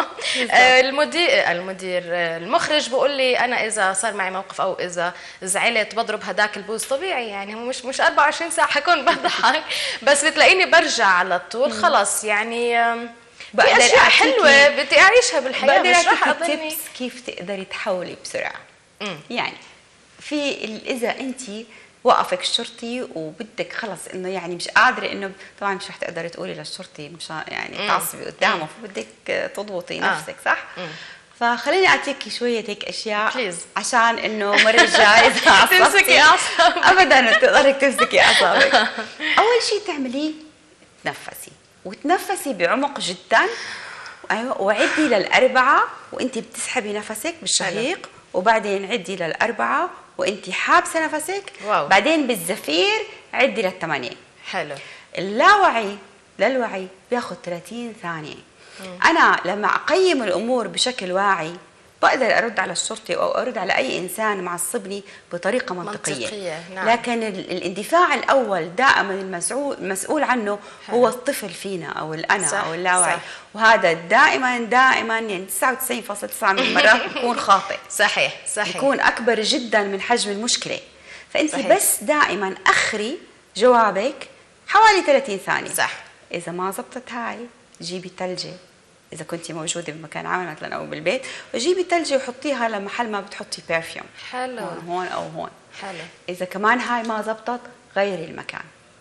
المدير المدير المخرج بقول لي انا اذا صار معي موقف او اذا زعلت بضرب هداك البوز. طبيعي يعني، هو مش مش أربعة وعشرين ساعه حكون بضحك، بس بتلاقيني برجع على طول. خلص يعني بقدر اشياء حلوه بدي اعيشها بالحياه، مش راح اضلني. كيف تقدري تحولي بسرعه. مم. يعني في اذا انت وقفك الشرطي وبدك خلص انه يعني مش قادره، انه طبعا مش رح تقدري تقولي للشرطي مش يعني تعصبي قدامه، فبدك تضبطي نفسك. صح. مم. فخليني اعطيكي شويه هيك اشياء بليز. عشان انه المره الجايه اذا عصبتي تمسكي اعصابك ابدا تقدري تمسكي اعصابك. اول شيء تعمليه تنفسي، وتنفسي بعمق جدا. ايوه، وعدي للاربعه وانت بتسحبي نفسك بالشهيق، وبعدين عدي للاربعه وانت حابسه نفسك. واو. بعدين بالزفير عدي للثمانيه. حلو. اللاوعي للوعي بياخذ ثلاثين ثانيه. مم. انا لما اقيم الامور بشكل واعي بقدر ارد على الشرطي او ارد على اي انسان معصبني بطريقه منطقيه, منطقية. نعم. لكن الاندفاع الاول دائما المسؤول المسؤول عنه هو الطفل فينا او الانا صح. او اللاوعي. صح. وهذا دائما دائما يعني تسعة وتسعين فاصلة تسعة من المرات بيكون خاطئ. صحيح صحيح. يكون اكبر جدا من حجم المشكله. فانت صحيح. بس دائما اخري جوابك حوالي ثلاثين ثانيه. صح. اذا ما زبطت هاي جيبي ثلجه، إذا كنتي موجودة بمكان عمل مثلا أو بالبيت، وجيبي ثلجة وحطيها لمحل ما بتحطي برفيوم. حلو. هون, هون أو هون. حلو. إذا كمان هاي ما زبطت غيري المكان.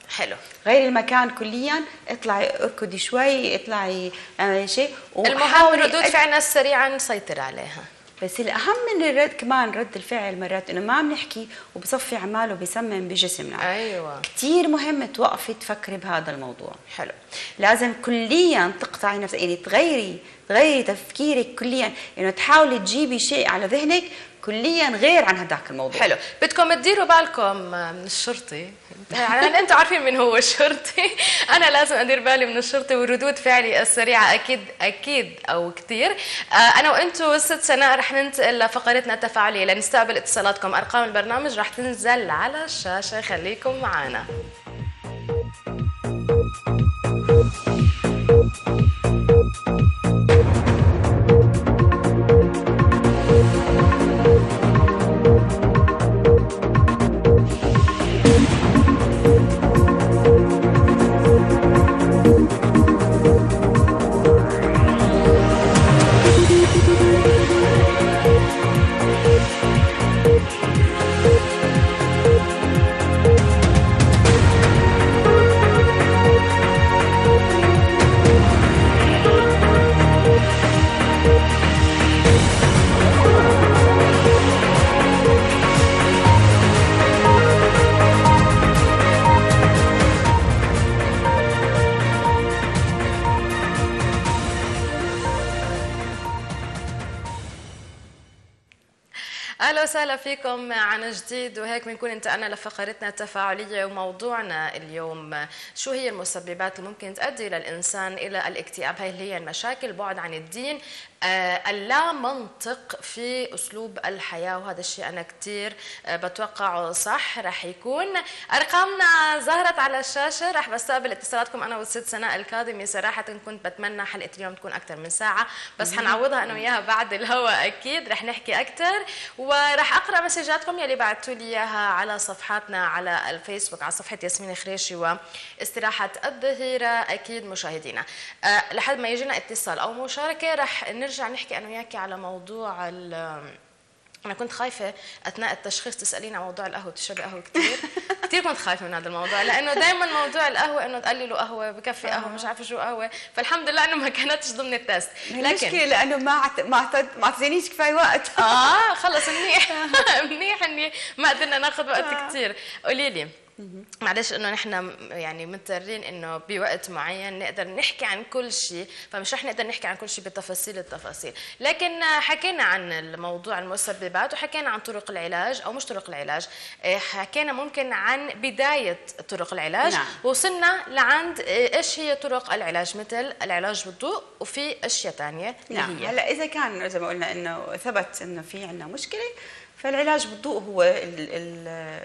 حلو. غير المكان كليا، اطلعي اركضي شوي، اطلعي اعملي شيء. المهم ردود فعلنا السريعه نسيطر عليها. بس الاهم من الرد كمان رد الفعل مرات انه ما بنحكي وبصفي عماله بيسمم بجسمنا. ايوه كثير مهم توقفي تفكري بهذا الموضوع. حلو. لازم كليا تقطعي نفسك، يعني تغيري تغيري تفكيرك كليا، انه تحاولي تجيبي شيء على ذهنك كليا غير عن هذاك الموضوع. حلو. بدكم تديروا بالكم من الشرطي، يعني انتم عارفين من هو الشرطي. انا لازم ادير بالي من الشرطي وردود فعلي السريعه اكيد اكيد او كثير. انا وانتم ست سناء رح ننتقل لفقرتنا التفاعليه لنستقبل اتصالاتكم. ارقام البرنامج رح تنزل على الشاشه، خليكم معنا. اهلا وسهلا فيكم عن جديد، وهيك بنكون انتقلنا لفقرتنا التفاعليه، وموضوعنا اليوم شو هي المسببات اللي ممكن تؤدي للانسان الى الاكتئاب. هي اللي هي المشاكل، بعد عن الدين، آه اللا منطق في اسلوب الحياه، وهذا الشيء انا كثير آه بتوقعه صح رح يكون. ارقامنا ظهرت على الشاشه، رح بستقبل اتصالاتكم انا والست سناء الكاظمي. صراحه كنت بتمنى حلقه اليوم تكون اكثر من ساعه، بس حنعوضها انا وياها بعد الهواء اكيد، رح نحكي اكثر، ورح اقرا مسجاتكم يلي بعثتوا لي اياها على صفحاتنا على الفيسبوك، على صفحه ياسمين خريشي واستراحه الظهيره. اكيد مشاهدينا أه لحد ما يجينا اتصال او مشاركه رح نرجع نحكي انا وياكي على موضوع ال أنا كنت خايفة أثناء التشخيص تسأليني عن موضوع القهوة، بتشربي قهوة كثير؟ كثير كنت خايفة من هذا الموضوع، لأنه دائما موضوع القهوة إنه تقللوا قهوة بكفي قهوة مش عارفة شو قهوة، فالحمد لله إنه ما كانتش ضمن التست. لكن المشكلة لأنه ما عت... ما عت... ما اعطينيش كفاية وقت. آه خلص منيح منيح إني ما قدرنا ناخذ وقت كثير. قولي لي معلش انه نحن يعني مضطرين انه بوقت معين نقدر نحكي عن كل شيء، فمش رح نقدر نحكي عن كل شيء بتفاصيل التفاصيل، لكن حكينا عن الموضوع المسببات، وحكينا عن طرق العلاج او مش طرق العلاج، حكينا ممكن عن بدايه طرق العلاج. نعم. وصلنا لعند ايش هي طرق العلاج، مثل العلاج بالضوء، وفي اشياء ثانيه. نعم. هلا اذا كان زي ما قلنا انه ثبت انه في عندنا مشكله، فالعلاج بالضوء هو ال ال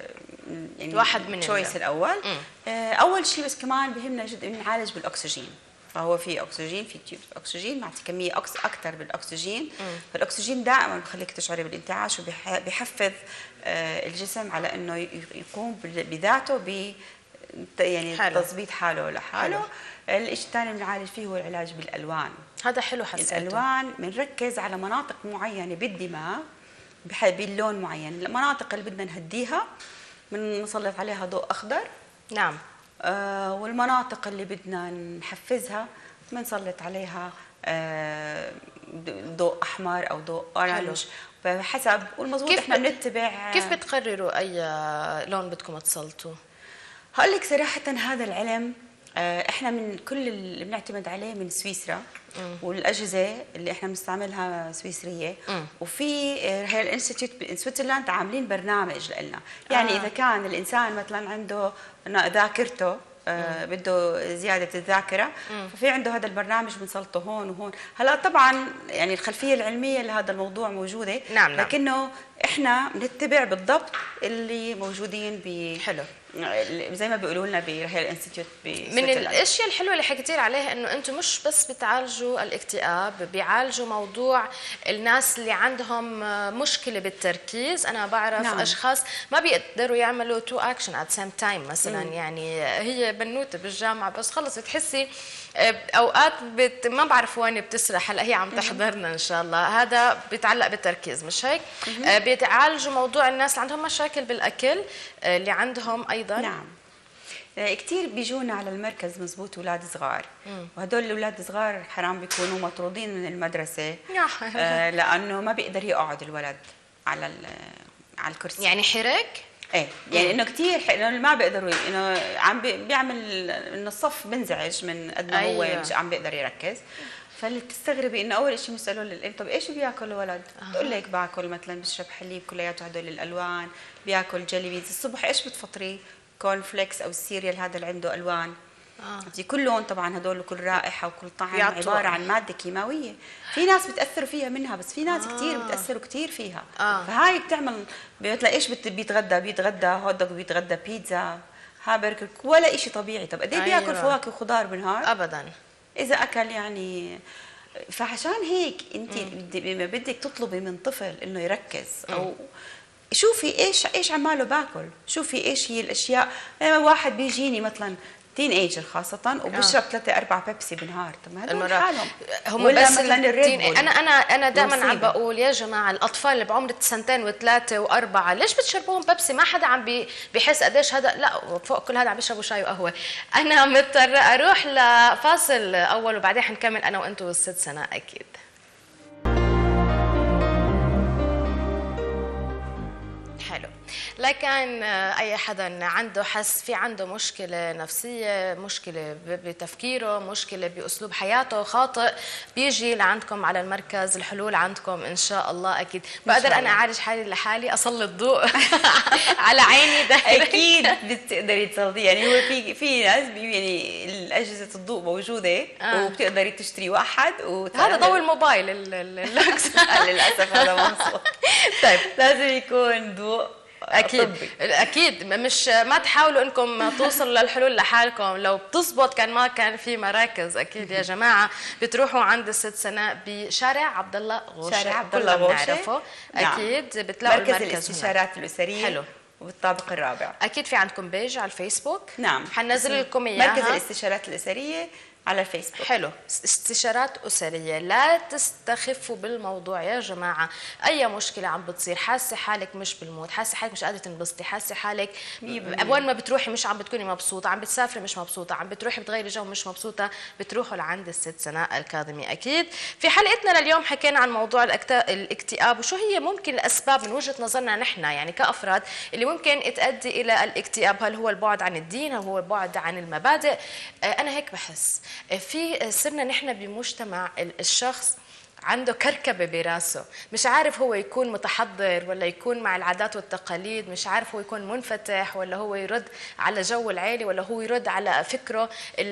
يعني واحد من التشويس الاول. م. اول شيء بس كمان بهمنا جدا نعالج بالاكسجين، فهو في اكسجين، في تيوب اكسجين، معطي كميه أكس اكثر بالاكسجين. م. فالاكسجين دائما بخليك تشعري بالانتعاش، وبيحفز الجسم على انه يقوم بذاته ب يعني تظبيط حاله لحاله. الشيء الثاني اللي بنعالج فيه هو العلاج بالالوان. هذا حلو حسيته. الالوان بنركز على مناطق معينه بالدماغ باللون معين، المناطق اللي بدنا نهديها بنسلط عليها ضوء اخضر. نعم. آه والمناطق اللي بدنا نحفزها بنسلط عليها آه ضوء احمر او ضوء اورنج بحسب. والمضبوط احنا بنتبع. كيف بتقرروا اي لون بدكم تسلطوا؟ هقول لك صراحه هذا العلم آه احنا من كل اللي بنعتمد عليه من سويسرا. مم. والاجهزه اللي احنا بنستعملها سويسريه. مم. وفي هي الانستيتيوت بسويسرلاند عاملين برنامج لنا، يعني آه. اذا كان الانسان مثلا عنده ذاكرته آه بده زياده الذاكره، مم. ففي عنده هذا البرنامج بنسلطه هون وهون. هلا طبعا يعني الخلفيه العلميه لهذا الموضوع موجوده. نعم. لكنه احنا بنتبع بالضبط اللي موجودين ب حلو زي ما بيقولوا لنا برحيل الانستيتيوت. من الاشياء الحلوه اللي حكيتي عليها انه انتم مش بس بتعالجوا الاكتئاب، بيعالجوا موضوع الناس اللي عندهم مشكله بالتركيز. انا بعرف نعم. اشخاص ما بيقدروا يعملوا تو اكشن ات سيم تايم مثلا. مم. يعني هي بنوته بالجامعه بس خلص بتحسي اوقات بت... ما بعرف وين بتسرح. هلا هي عم تحضرنا ان شاء الله. هذا بيتعلق بالتركيز مش هيك؟ آه بيتعالجوا موضوع الناس اللي عندهم مشاكل بالاكل، اللي عندهم ايضا. نعم. كثير بيجونا على المركز مزبوط اولاد صغار، وهدول الاولاد الصغار حرام بيكونوا مطرودين من المدرسه آه لانه ما بيقدر يقعد الولد على على الكرسي. يعني حرك؟ ايه يعني انه كثير انه ما بيقدروا، انه عم بيعمل انه الصف بنزعج من قد ما هو أيوة. مش عم بيقدر يركز. فاللي بتستغربي انه اول شيء بيسالوا للام طب ايش بياكل الولد؟ بتقول لك باكل مثلا بشرب حليب كلياته هدول الالوان، بياكل جيلي بينز. الصبح ايش بتفطريه؟ كورن فليكس او السيريال هذا اللي عنده الوان. آه. كل لون طبعا هدول كل رائحه وكل طعم عباره عن ماده كيماويه، في ناس بتاثروا فيها منها بس في ناس آه. كثير بتاثروا كثير فيها. آه. فهاي بتعمل بتلاقي ايش بيتغدى بيتغدى هوت دوغ، بيتغدى بيتزا، هامبرجر، ولا شيء طبيعي. طب قد ايه أيوة. بياكل فواكه وخضار بالنهار؟ ابدا. اذا اكل يعني. فعشان هيك انت لما بدك تطلبي من طفل انه يركز او م. شوفي ايش ايش عماله باكل، شوفي ايش هي الاشياء. واحد بيجيني مثلا تين ايجر خاصة وبشرب آه. ثلاثة أربعة بيبسي بالنهار، طب ما هدول حالهم هم بس مثلا الريد بول. أنا أنا أنا دائما عم بقول يا جماعة الأطفال اللي بعمر سنتين وثلاثة وأربعة ليش بتشربوهم بيبسي؟ ما حدا عم بي بيحس قديش هذا، لا فوق كل هذا عم بيشربوا شاي وقهوة. أنا مضطرة أروح لفاصل أول وبعدين حنكمل أنا وأنتوا الست سنة أكيد. حلو. لكن اي حدا عنده حس في عنده مشكله نفسيه، مشكله بتفكيره، مشكله باسلوب حياته خاطئ، بيجي لعندكم على المركز. الحلول عندكم ان شاء الله اكيد. بقدر انا اعالج حالي لحالي، اسلط ضوء على عيني ده اكيد بتقدري تسلطي. يعني هو في في ناس يعني اجهزه الضوء موجوده آه. وبتقدري تشتري واحد هذا ضوء الموبايل اللوكس للاسف هذا مقصود. طيب لازم يكون ضوء اكيد طبي. اكيد مش ما تحاولوا انكم توصلوا للحلول لحالكم. لو بتزبط كان ما كان في مراكز اكيد يا جماعه. بتروحوا عند الست سناء بشارع عبد الله غوشه، شارع عبد الله غوشه اكيد. نعم. بتلاقوا مركز الاستشارات الاسريه. حلو. وبالطابق الرابع. اكيد في عندكم بيج على الفيسبوك. نعم حننزل لكم اياها. مركز الاستشارات الاسريه على الفيسبوك. حلو. استشارات أسرية. لا تستخفوا بالموضوع يا جماعة. أي مشكلة عم بتصير، حاسة حالك مش بالموت، حاسة حالك مش قادرة تنبسطي، حاسة حالك وين ما بتروحي مش عم بتكوني مبسوطة، عم بتسافري مش مبسوطة، عم بتروحي بتغيري جو مش مبسوطة، بتروحوا لعند الست سناء الكاظمي. أكيد في حلقتنا لليوم حكينا عن موضوع الاكتئاب وشو هي ممكن الأسباب من وجهة نظرنا نحن يعني كأفراد اللي ممكن تؤدي إلى الاكتئاب. هل هو البعد عن الدين؟ هل هو البعد عن المبادئ؟ أنا هيك بحس. في صرنا نحن بمجتمع الشخص عنده كركبة براسه، مش عارف هو يكون متحضر ولا يكون مع العادات والتقاليد، مش عارف هو يكون منفتح ولا هو يرد على جو العيلة ولا هو يرد على فكره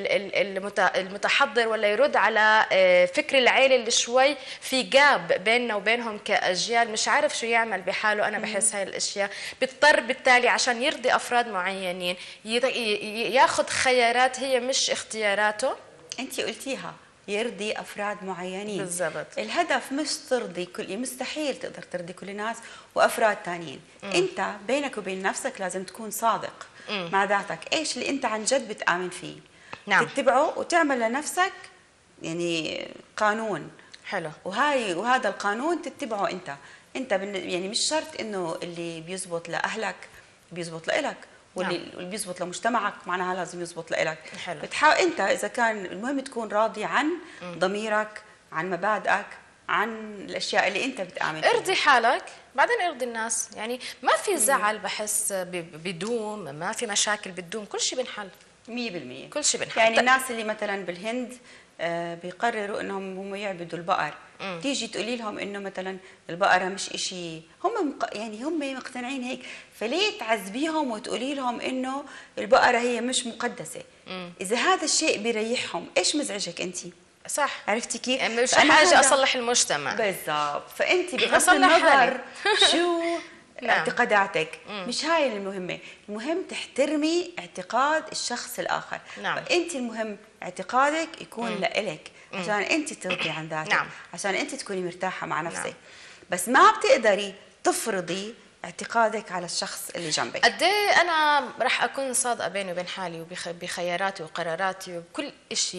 المتحضر ولا يرد على فكر العيلة اللي شوي في جاب بيننا وبينهم كأجيال. مش عارف شو يعمل بحاله. أنا بحس هاي الأشياء بيضطر بالتالي عشان يرضي أفراد معينين ياخذ خيارات هي مش اختياراته. انت قلتيها، يرضي افراد معينين بالضبط. الهدف مش ترضي كل، مستحيل تقدر ترضي كل الناس وافراد ثانيين. انت بينك وبين نفسك لازم تكون صادق مم. مع ذاتك. ايش اللي انت عن جد بتآمن فيه؟ نعم. تتبعه وتعمل لنفسك يعني قانون. حلو. وهاي وهذا القانون تتبعه انت. انت يعني مش شرط انه اللي بيزبط لاهلك بيزبط لإلك، واللي نعم. بيزبط لمجتمعك معناها لازم يزبط لإلك. حلو. بتحاول انت اذا كان المهم تكون راضي عن م. ضميرك، عن مبادئك، عن الاشياء اللي انت بتآمن فيها. ارضي حالك بعدين ارضي الناس. يعني ما في زعل بحس بدوم، ما في مشاكل بتدوم، كل شيء بنحل مية بالمية. كل شيء بنحل. يعني الناس اللي مثلا بالهند آه بيقرروا انهم هم يعبدوا البقر، مم. تيجي تقولي لهم انه مثلا البقره مش إشي، هم مق... يعني هم مقتنعين هيك، فليه تعذبيهم وتقولي لهم انه البقره هي مش مقدسه؟ مم. اذا هذا الشيء بيريحهم ايش مزعجك انت؟ صح. عرفتي كيف؟ يعني مش حاجه اصلح المجتمع. بالضبط. فانت بغض النظر شو نعم. اعتقاداتك مم. مش هاي المهمة. المهم تحترمي اعتقاد الشخص الآخر. نعم. فأنت المهم اعتقادك يكون مم. لإلك عشان أنت ترضي عن ذاتك. نعم. عشان أنت تكوني مرتاحة مع نفسك. نعم. بس ما بتقدري تفرضي اعتقادك على الشخص اللي جنبك. قد ايه انا رح اكون صادقه بيني وبين حالي وبخياراتي وقراراتي وبكل شيء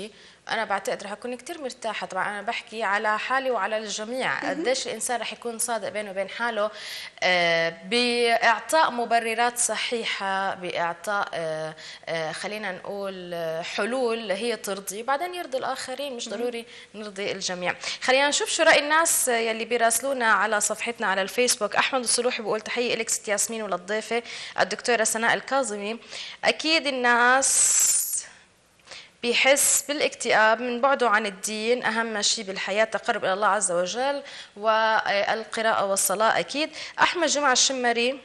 انا بعتقد رح اكون كثير مرتاحه. طبعا انا بحكي على حالي وعلى الجميع، قديش الانسان رح يكون صادق بينه وبين حاله باعطاء مبررات صحيحه، باعطاء خلينا نقول حلول هي ترضي، بعدين يرضي الاخرين، مش ضروري نرضي الجميع. خلينا نشوف شو راي الناس يلي بيراسلونا على صفحتنا على الفيسبوك. احمد الصلوحي بيقول تحيه لك ست ياسمين وللضيفه الدكتوره سناء الكاظمي. اكيد الناس بيحس بالاكتئاب من بعده عن الدين، أهم شيء بالحياة تقرب إلى الله عز وجل والقراءة والصلاة. أكيد. أحمد جمعة الشمري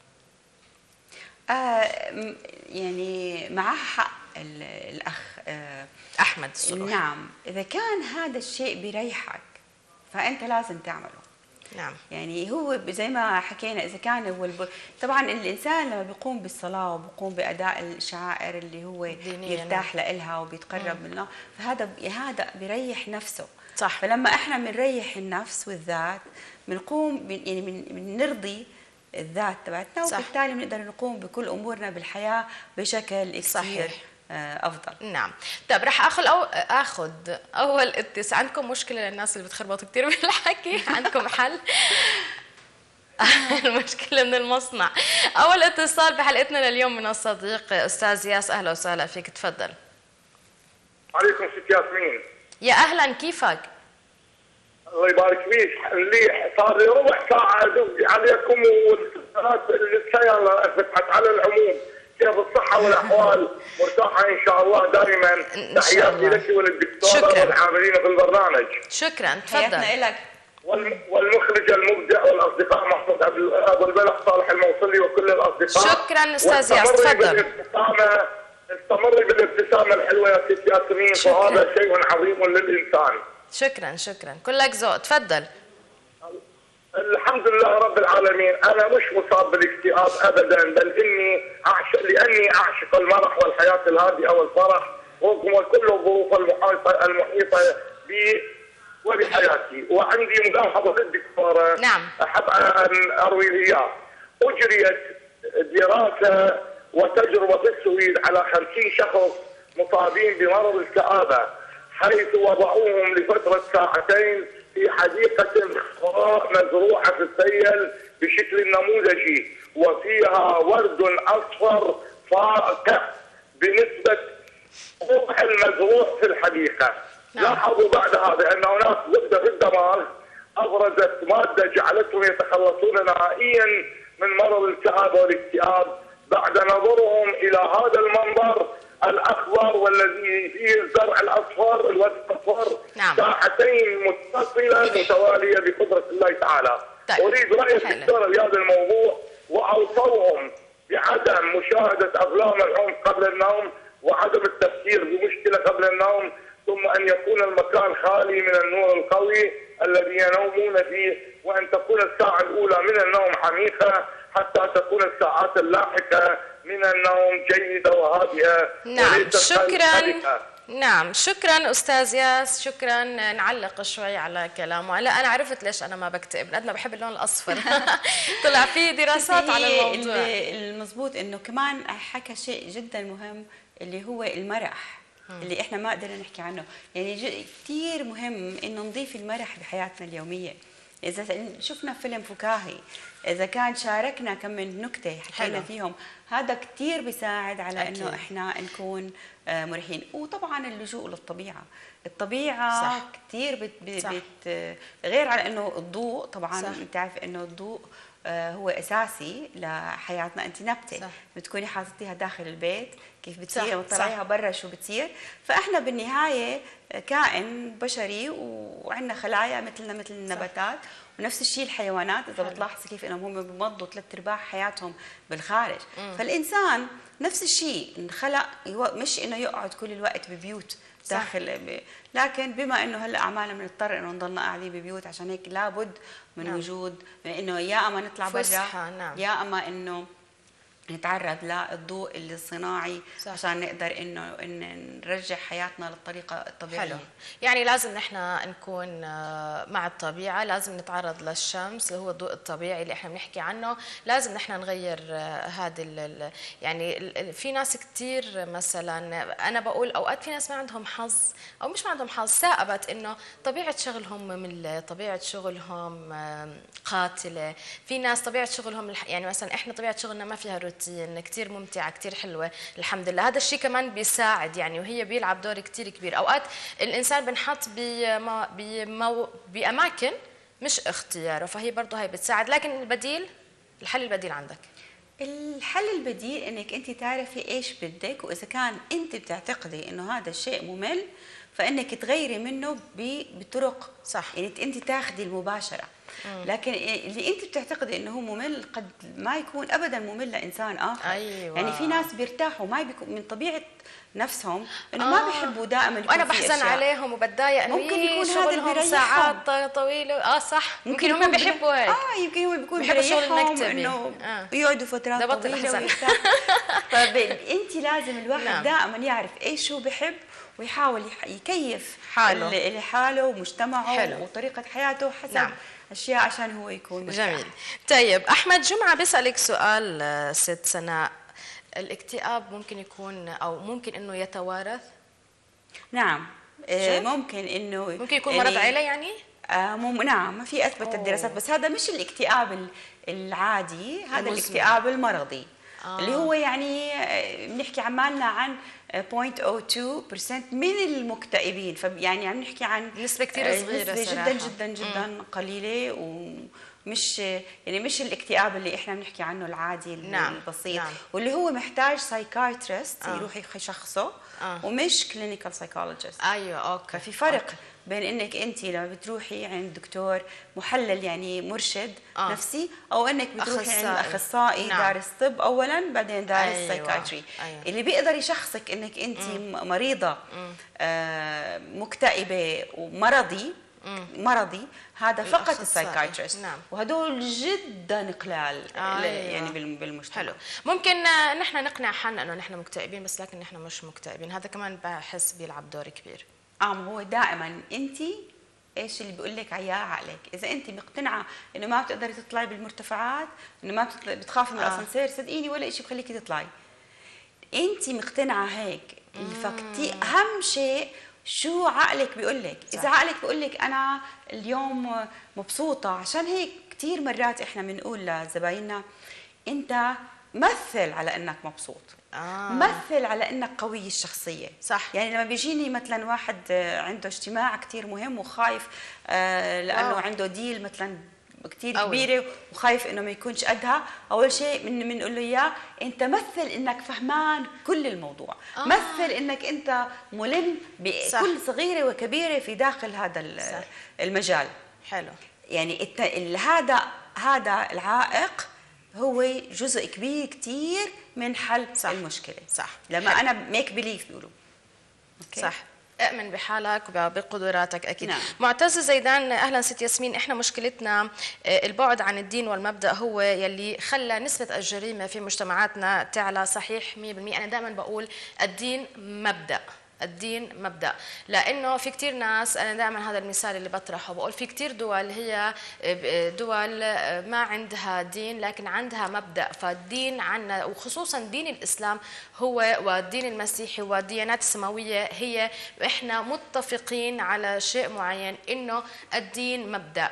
آه يعني معه حق الأخ آه أحمد الصلوحي. نعم، إذا كان هذا الشيء بيريحك فأنت لازم تعمله. نعم. يعني هو زي ما حكينا، اذا كان هو الب... طبعا الانسان لما بيقوم بالصلاه وبيقوم باداء الشعائر اللي هو يرتاح نعم. لها وبيتقرب منه، فهذا هذا بيريح نفسه. صح. فلما احنا بنريح النفس والذات بنقوم ب... يعني بنرضي الذات تبعتنا، وبالتالي بنقدر نقوم بكل امورنا بالحياه بشكل كثير افضل. نعم. طيب رح اخذ أو اخذ اول اتصال. عندكم مشكله للناس اللي بتخربط كثير بالحكي؟ عندكم حل؟ المشكله من المصنع. اول اتصال بحلقتنا لليوم من الصديق استاذ ياس، اهلا وسهلا فيك، تفضل. عليكم ست ياسمين. يا اهلا، كيفك؟ الله يبارك فيك. اللي صار لي ربع ساعه ادق عليكم والاتصالات السياره فتحت على العموم. كيف الصحة والأحوال؟ مرتاحة إن شاء الله دائما. تحياتي لك وللدكتورة والعاملين في البرنامج. شكرا، تفضل. تحياتنا لك. والمخرج المبدع والأصدقاء محمود أبو البلح صالح الموصلي وكل الأصدقاء. شكرا أستاذ ياس، تفضل. استمري بالابتسامة الحلوة يا ست ياسمين، فهذا شيء عظيم للإنسان. شكرا شكرا، كلك ذوق، تفضل. الحمد لله رب العالمين. انا مش مصاب بالاكتئاب ابدا، بل اني اعشق لاني اعشق المرح والحياه الهادئه والفرح وكل الظروف المحيطه المحيطه بي وبحياتي. وعندي ملاحظه للدكتوره نعم احب ان اروي اياه. اجريت دراسه وتجربه في السويد على خمسين شخص مصابين بمرض الكآبه، حيث وضعوهم لفتره ساعتين في حديقة خضراء مزروعة في السيل بشكل نموذجي، وفيها ورد أصفر فاقع بنسبة ربع المزروع في الحديقة. نعم. لاحظوا بعد هذا أن هناك غدة في الدماغ أفرزت مادة جعلتهم يتخلصون نهائيا من مرض الكآبة والاكتئاب بعد نظرهم إلى هذا المنظر الأخضر والذي فيه الزرع الأصفر الورد الأصفر. نعم. ساعتين متصلة متوالية بقدرة الله تعالى. طيب. أريد رأي الدكتورة بهذا الموضوع، وأوصوهم بعدم مشاهدة أفلام العنف قبل النوم وعدم التفكير بمشكلة قبل النوم، ثم أن يكون المكان خالي من النور القوي الذي ينومون فيه، وأن تكون الساعة الأولى من النوم عميقة حتى تكون الساعات اللاحقة من النوم جيدة وهادئة. نعم شكرا. نعم شكرا استاذ ياس، شكرا. نعلق شوي على كلامه. لا انا عرفت ليش انا ما بكتئب، قد ما بحب اللون الاصفر. طلع في دراسات على الموضوع. المضبوط انه كمان حكى شيء جدا مهم اللي هو المرح اللي احنا ما قدرنا نحكي عنه. يعني كثير مهم انه نضيف المرح بحياتنا اليوميه. اذا شفنا فيلم فكاهي، اذا كان شاركنا كم من نكته حكينا حلو. فيهم، هذا كثير بيساعد على أكيد. انه احنا نكون مريحين. وطبعا اللجوء للطبيعه، الطبيعه صح. كثير بت بت غير على انه الضوء طبعا صح. انت عارف انه الضوء هو اساسي لحياتنا. انت نبته صح. بتكوني حاطتيها داخل البيت، كيف بتصير وتطلعيها برا شو بتصير. فاحنا بالنهايه كائن بشري وعندنا خلايا مثلنا مثل النباتات، ونفس الشيء الحيوانات. اذا بتلاحظي كيف انهم هم بمضوا ثلاث ارباع حياتهم بالخارج. مم. فالانسان نفس الشيء انخلق، مش انه يقعد كل الوقت ببيوت داخل ب... لكن بما انه هلا اعمالنا بنضطر انه نضلنا قاعدين ببيوت، عشان هيك لابد من نعم. وجود من انه يا اما نطلع برا، نعم. يا اما انه نتعرض للضوء الصناعي صح. عشان نقدر انه إن نرجع حياتنا للطريقه الطبيعيه. حلو. يعني لازم نحن نكون مع الطبيعه، لازم نتعرض للشمس اللي هو الضوء الطبيعي اللي احنا بنحكي عنه، لازم نحن نغير هذه يعني في ناس كثير مثلا، انا بقول اوقات في ناس ما عندهم حظ او مش ما عندهم حظ، ثاقبت انه طبيعه شغلهم ممله، طبيعه شغلهم قاتله، في ناس طبيعه شغلهم يعني مثلا احنا طبيعه شغلنا ما فيها روتين، كثير ممتعه كثير حلوه الحمد لله. هذا الشيء كمان بيساعد يعني، وهي بيلعب دور كثير كبير. اوقات الانسان بنحط بمو... باماكن مش اختياره، فهي برضه هي بتساعد. لكن البديل، الحل البديل عندك؟ الحل البديل انك انت تعرفي ايش بدك، واذا كان انت بتعتقدي انه هذا الشيء ممل فانك تغيري منه بطرق صح، يعني انت تاخذي المباشره. مم. لكن اللي انت بتعتقدي انه هو ممل قد ما يكون ابدا ممل لانسان اخر. أيوة. يعني في ناس بيرتاحوا، ما بيكون من طبيعه نفسهم انه آه. ما بيحبوا دائما يكون وانا بحزن عليهم وبتضايق انه ممكن يكون شغلهم ساعات طويله. اه صح، ممكن, ممكن هم بيحبوا هيك. اه يمكن هم بيكون بيريحهم انه آه. يقعدوا فترات طويله ويرتاحوا. فانت لازم الواحد نعم. دائما يعرف ايش هو بحب ويحاول يكيف حاله لحاله ومجتمعه حلو. وطريقه حياته حسب نعم. اشياء عشان هو يكون مرتاح. جميل. طيب احمد جمعه بيسالك سؤال ست سناء، الاكتئاب ممكن يكون او ممكن انه يتوارث؟ نعم آه ممكن انه ممكن يكون مرض عائله يعني؟ آه مم نعم، ما في اثبتت الدراسات، بس هذا مش الاكتئاب العادي، هذا المزمن. الاكتئاب المرضي آه. اللي هو يعني بنحكي عمالنا عن صفر فاصلة صفر اثنين بالمئة من المكتئبين، فيعني عم نحكي عن نسبه كثير صغيره نسبه جدا جدا جدا مم. قليله، ومش يعني مش الاكتئاب اللي احنا بنحكي عنه العادي نعم. البسيط نعم. واللي هو محتاج سايكايترست آه. يروح يشخصه آه. ومش كلينيكال سايكولوجيست. ايوه اوكي. ففي فرق أوكي. بين انك انت لما بتروحي عند دكتور محلل يعني مرشد آه. نفسي، او انك بتروحي أخصائي. عند اخصائي نعم. دارس طب اولا بعدين دارس أيوة. سايكاتري أيوة. اللي بيقدر يشخصك انك انت مم. مريضه مم. آه مكتئبه ومرضي مم. مرضي، هذا فقط السايكايترست نعم. وهدول جدا قلال أيوة. يعني بالمجتمع. حلو. ممكن نحن نقنع حالنا انه نحن مكتئبين، بس لكن نحن مش مكتئبين، هذا كمان بحس بيلعب دور كبير. اه هو دائما انت ايش اللي بيقول لك اياه عقلك، اذا انت مقتنعه انه ما بتقدري تطلعي بالمرتفعات، انه ما بتخافي من آه. الاسانسير، صدقيني ولا شيء بخليكي تطلعي. انت مقتنعه هيك، فكتير اهم شيء شو عقلك بيقول لك. اذا عقلك بيقول لك انا اليوم مبسوطه، عشان هيك كثير مرات احنا بنقول لزبايننا انت مثل على انك مبسوط. آه. مثل على انك قوي الشخصيه. صح. يعني لما بيجيني مثلا واحد عنده اجتماع كثير مهم وخايف آه لانه أوه. عنده ديل مثلا كثير كبيره وخايف انه ما يكونش قدها، اول شيء من بنقول له اياه انت مثل انك فهمان كل الموضوع. آه. مثل انك انت ملم بكل صغيره وكبيره في داخل هذا صح. المجال. حلو. يعني الت... هذا هذا العائق هو جزء كبير كتير من حل صح. المشكله. صح. لما حلو. انا ميك بليف بيقولوا صح، اؤمن بحالك وبقدراتك اكيد. نعم. معتز زيدان، اهلا ست ياسمين. احنا مشكلتنا البعد عن الدين والمبدا هو يلي خلى نسبه الجريمه في مجتمعاتنا تعلى. صحيح مية بالمية. انا دائما بقول الدين مبدا، الدين مبدأ، لأنه في كتير ناس، أنا دائما هذا المثال اللي بطرحه بقول في كتير دول هي دول ما عندها دين لكن عندها مبدأ. فالدين عنا وخصوصا دين الإسلام هو والدين المسيحي والديانات السماوية هي إحنا متفقين على شيء معين، إنه الدين مبدأ.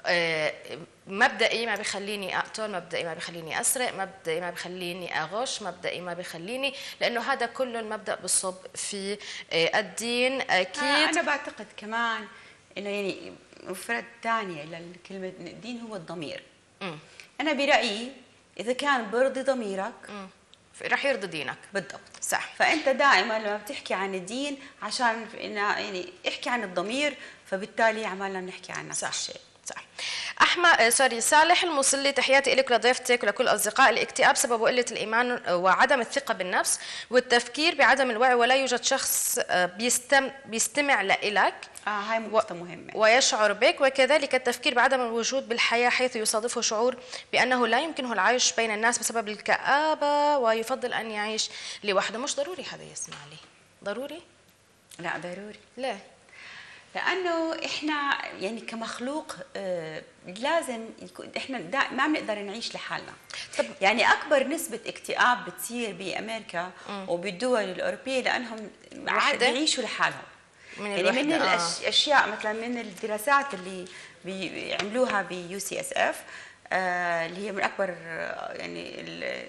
مبدئي ما بيخليني اقتل، مبدئي ما بيخليني اسرق، مبدئي ما بيخليني اغش، مبدئي ما بيخليني، لانه هذا كله المبدا بصب في الدين اكيد. آه انا بعتقد كمان انه يعني مفرد ثانيه للكلمه الدين هو الضمير. م. انا برايي اذا كان برضي ضميرك رح يرضي دينك. بالضبط صح. فانت دائما لما بتحكي عن الدين عشان يعني احكي عن الضمير، فبالتالي عمالنا بنحكي عن نفس الشيء. صح. احمد سوري صالح المصلي، تحياتي لك ولضيفتك ولكل اصدقاء. الاكتئاب سببه قله الايمان وعدم الثقه بالنفس والتفكير بعدم الوعي، ولا يوجد شخص بيستم بيستمع لإلك اه هاي نقطة مهمة ويشعر بك، وكذلك التفكير بعدم الوجود بالحياة حيث يصادفه شعور بأنه لا يمكنه العيش بين الناس بسبب الكآبة ويفضل أن يعيش لوحده. مش ضروري حدا يسمع لي، ضروري؟ لا ضروري. ليه؟ لانه احنا يعني كمخلوق آه لازم يكون احنا ما بنقدر نعيش لحالنا. طب يعني اكبر نسبه اكتئاب بتصير بامريكا م. وبالدول الاوروبيه لانهم بيعيشوا لحالهم. من يعني من الاشياء آه. مثلا من الدراسات اللي بيعملوها بيو سي اس اف اللي هي من اكبر يعني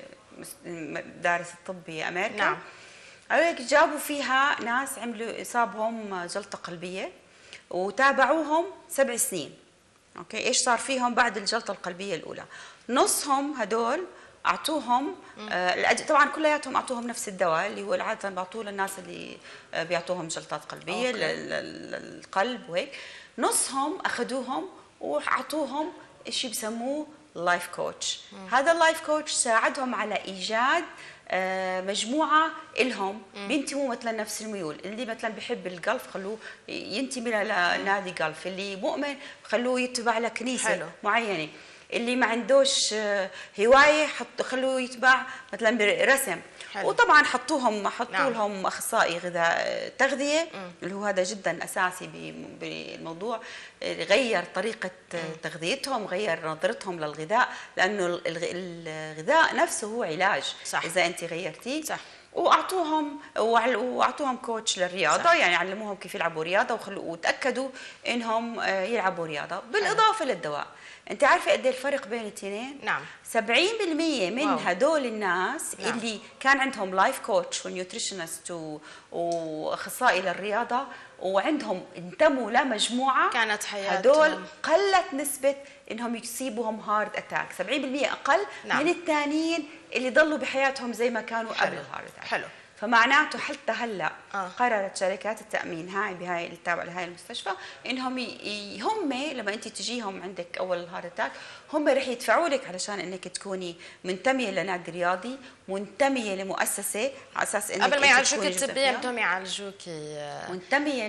مدارس الطب بامريكا. نعم. جابوا فيها ناس عملوا اصابهم جلطه قلبيه وتابعوهم سبع سنين. اوكي ايش صار فيهم بعد الجلطه القلبيه الاولى؟ نصهم هدول اعطوهم آه طبعا كلياتهم اعطوهم نفس الدواء اللي هو عاده بيعطوه للناس اللي بيعطوهم جلطات قلبيه للقلب وهيك. نصهم اخذوهم واعطوهم شيء بسموه لايف كوتش. هذا اللايف كوتش ساعدهم على ايجاد مجموعه الهم بينتموا مثلا نفس الميول. اللي مثلا بيحب الجولف خلوه ينتمي لنادي جولف، اللي مؤمن خلوه يتبع لكنيسه حلو. معينه، اللي ما عندوش هوايه حط خلوه يتبع مثلا برسم حلو. وطبعا حطوهم حطوا نعم. لهم اخصائي غذاء تغذيه م. اللي هو هذا جدا اساسي بالموضوع. غير طريقه م. تغذيتهم، غير نظرتهم للغذاء، لانه الغذاء نفسه هو علاج صح. اذا انت غيرتيه صح. واعطوهم واعطوهم كوتش للرياضه صح. يعني علموهم كيف يلعبوا رياضه وخلوا وتاكدوا انهم يلعبوا رياضه بالاضافه حلو. للدواء. انت عارفه قد ايه الفرق بين الاثنين؟ نعم. سبعين بالمئة من واو. هدول الناس نعم. اللي كان عندهم لايف كوتش ونيوتريشنست واخصائي للرياضه وعندهم انتموا لمجموعه كانت حياتهم هدول قلت نسبه انهم يصيبهم هارد اتاك، سبعين بالمئة اقل نعم. من الثانيين اللي ضلوا بحياتهم زي ما كانوا حلو. قبل الهارد اتاك. حلو. فمعناته حتى هلا آه. قررت شركات التامين هاي بهاي التابعه لهاي المستشفى انهم ي... هم لما انت تجيهم عندك اول الهارت اتاك هم رح يدفعوا لك علشان انك تكوني منتميه لنادي رياضي، منتميه لمؤسسه على اساس انك قبل ما يعالجوك الطبيه بدهم يعالجوك منتميه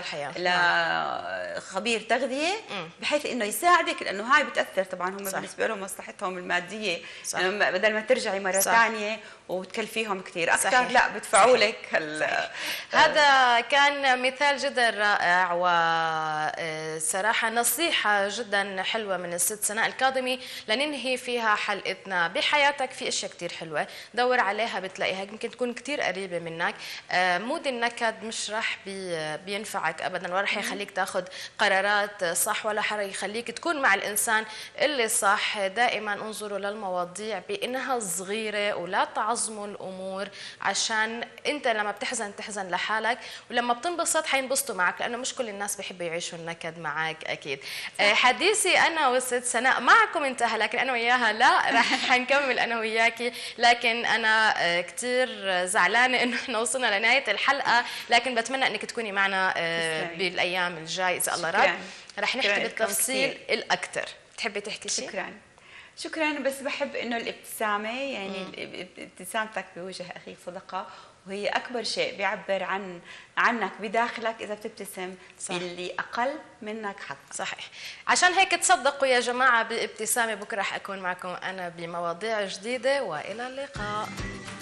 ل لخبير تغذيه بحيث انه يساعدك، لانه هاي بتاثر طبعا هم صح. بالنسبه لهم مصلحتهم الماديه يعني بدل ما ترجعي مره ثانيه وتكلفيهم كثير اكثر صحيح. لا بدفعوا لك هذا كان مثال جدا رائع وصراحه نصيحه جدا حلوه من الست سناء الكاظمي لننهي فيها حلقتنا. بحياتك في اشياء كثير حلوه دور عليها بتلاقيها، يمكن تكون كثير قريبه منك. مود النكد مش راح بي بينفعك ابدا ولا راح يخليك تاخذ قرارات صح ولا راح يخليك تكون مع الانسان اللي صح. دائما انظروا للمواضيع بانها صغيره ولا تعظموا الامور، عشان انت لما بتحزن تحزن لحالك ولما بتنبسط حينبسطوا معك، لانه مش كل الناس بيحبوا يعيشوا النكد معك اكيد. حديثي انا والست سناء معكم انتهى، لكن انا وياها لا راح حنكمل انا وياكي. لكن انا كثير زعلانه انه احنا وصلنا لنهايه الحلقه، لكن بتمنى انك تكوني معنا بالايام الجاي اذا الله راد. رح نحكي بالتفصيل الاكثر. تحبي تحكي شيء؟ شكرا شكرا. بس بحب انه الابتسامه يعني مم. ابتسامتك بوجه اخيك صدقه، وهي اكبر شيء بيعبر عن عنك بداخلك اذا بتبتسم صح. اللي اقل منك حظ. صحيح. عشان هيك تصدقوا يا جماعه بابتسامه. بكره رح اكون معكم انا بمواضيع جديده، والى اللقاء.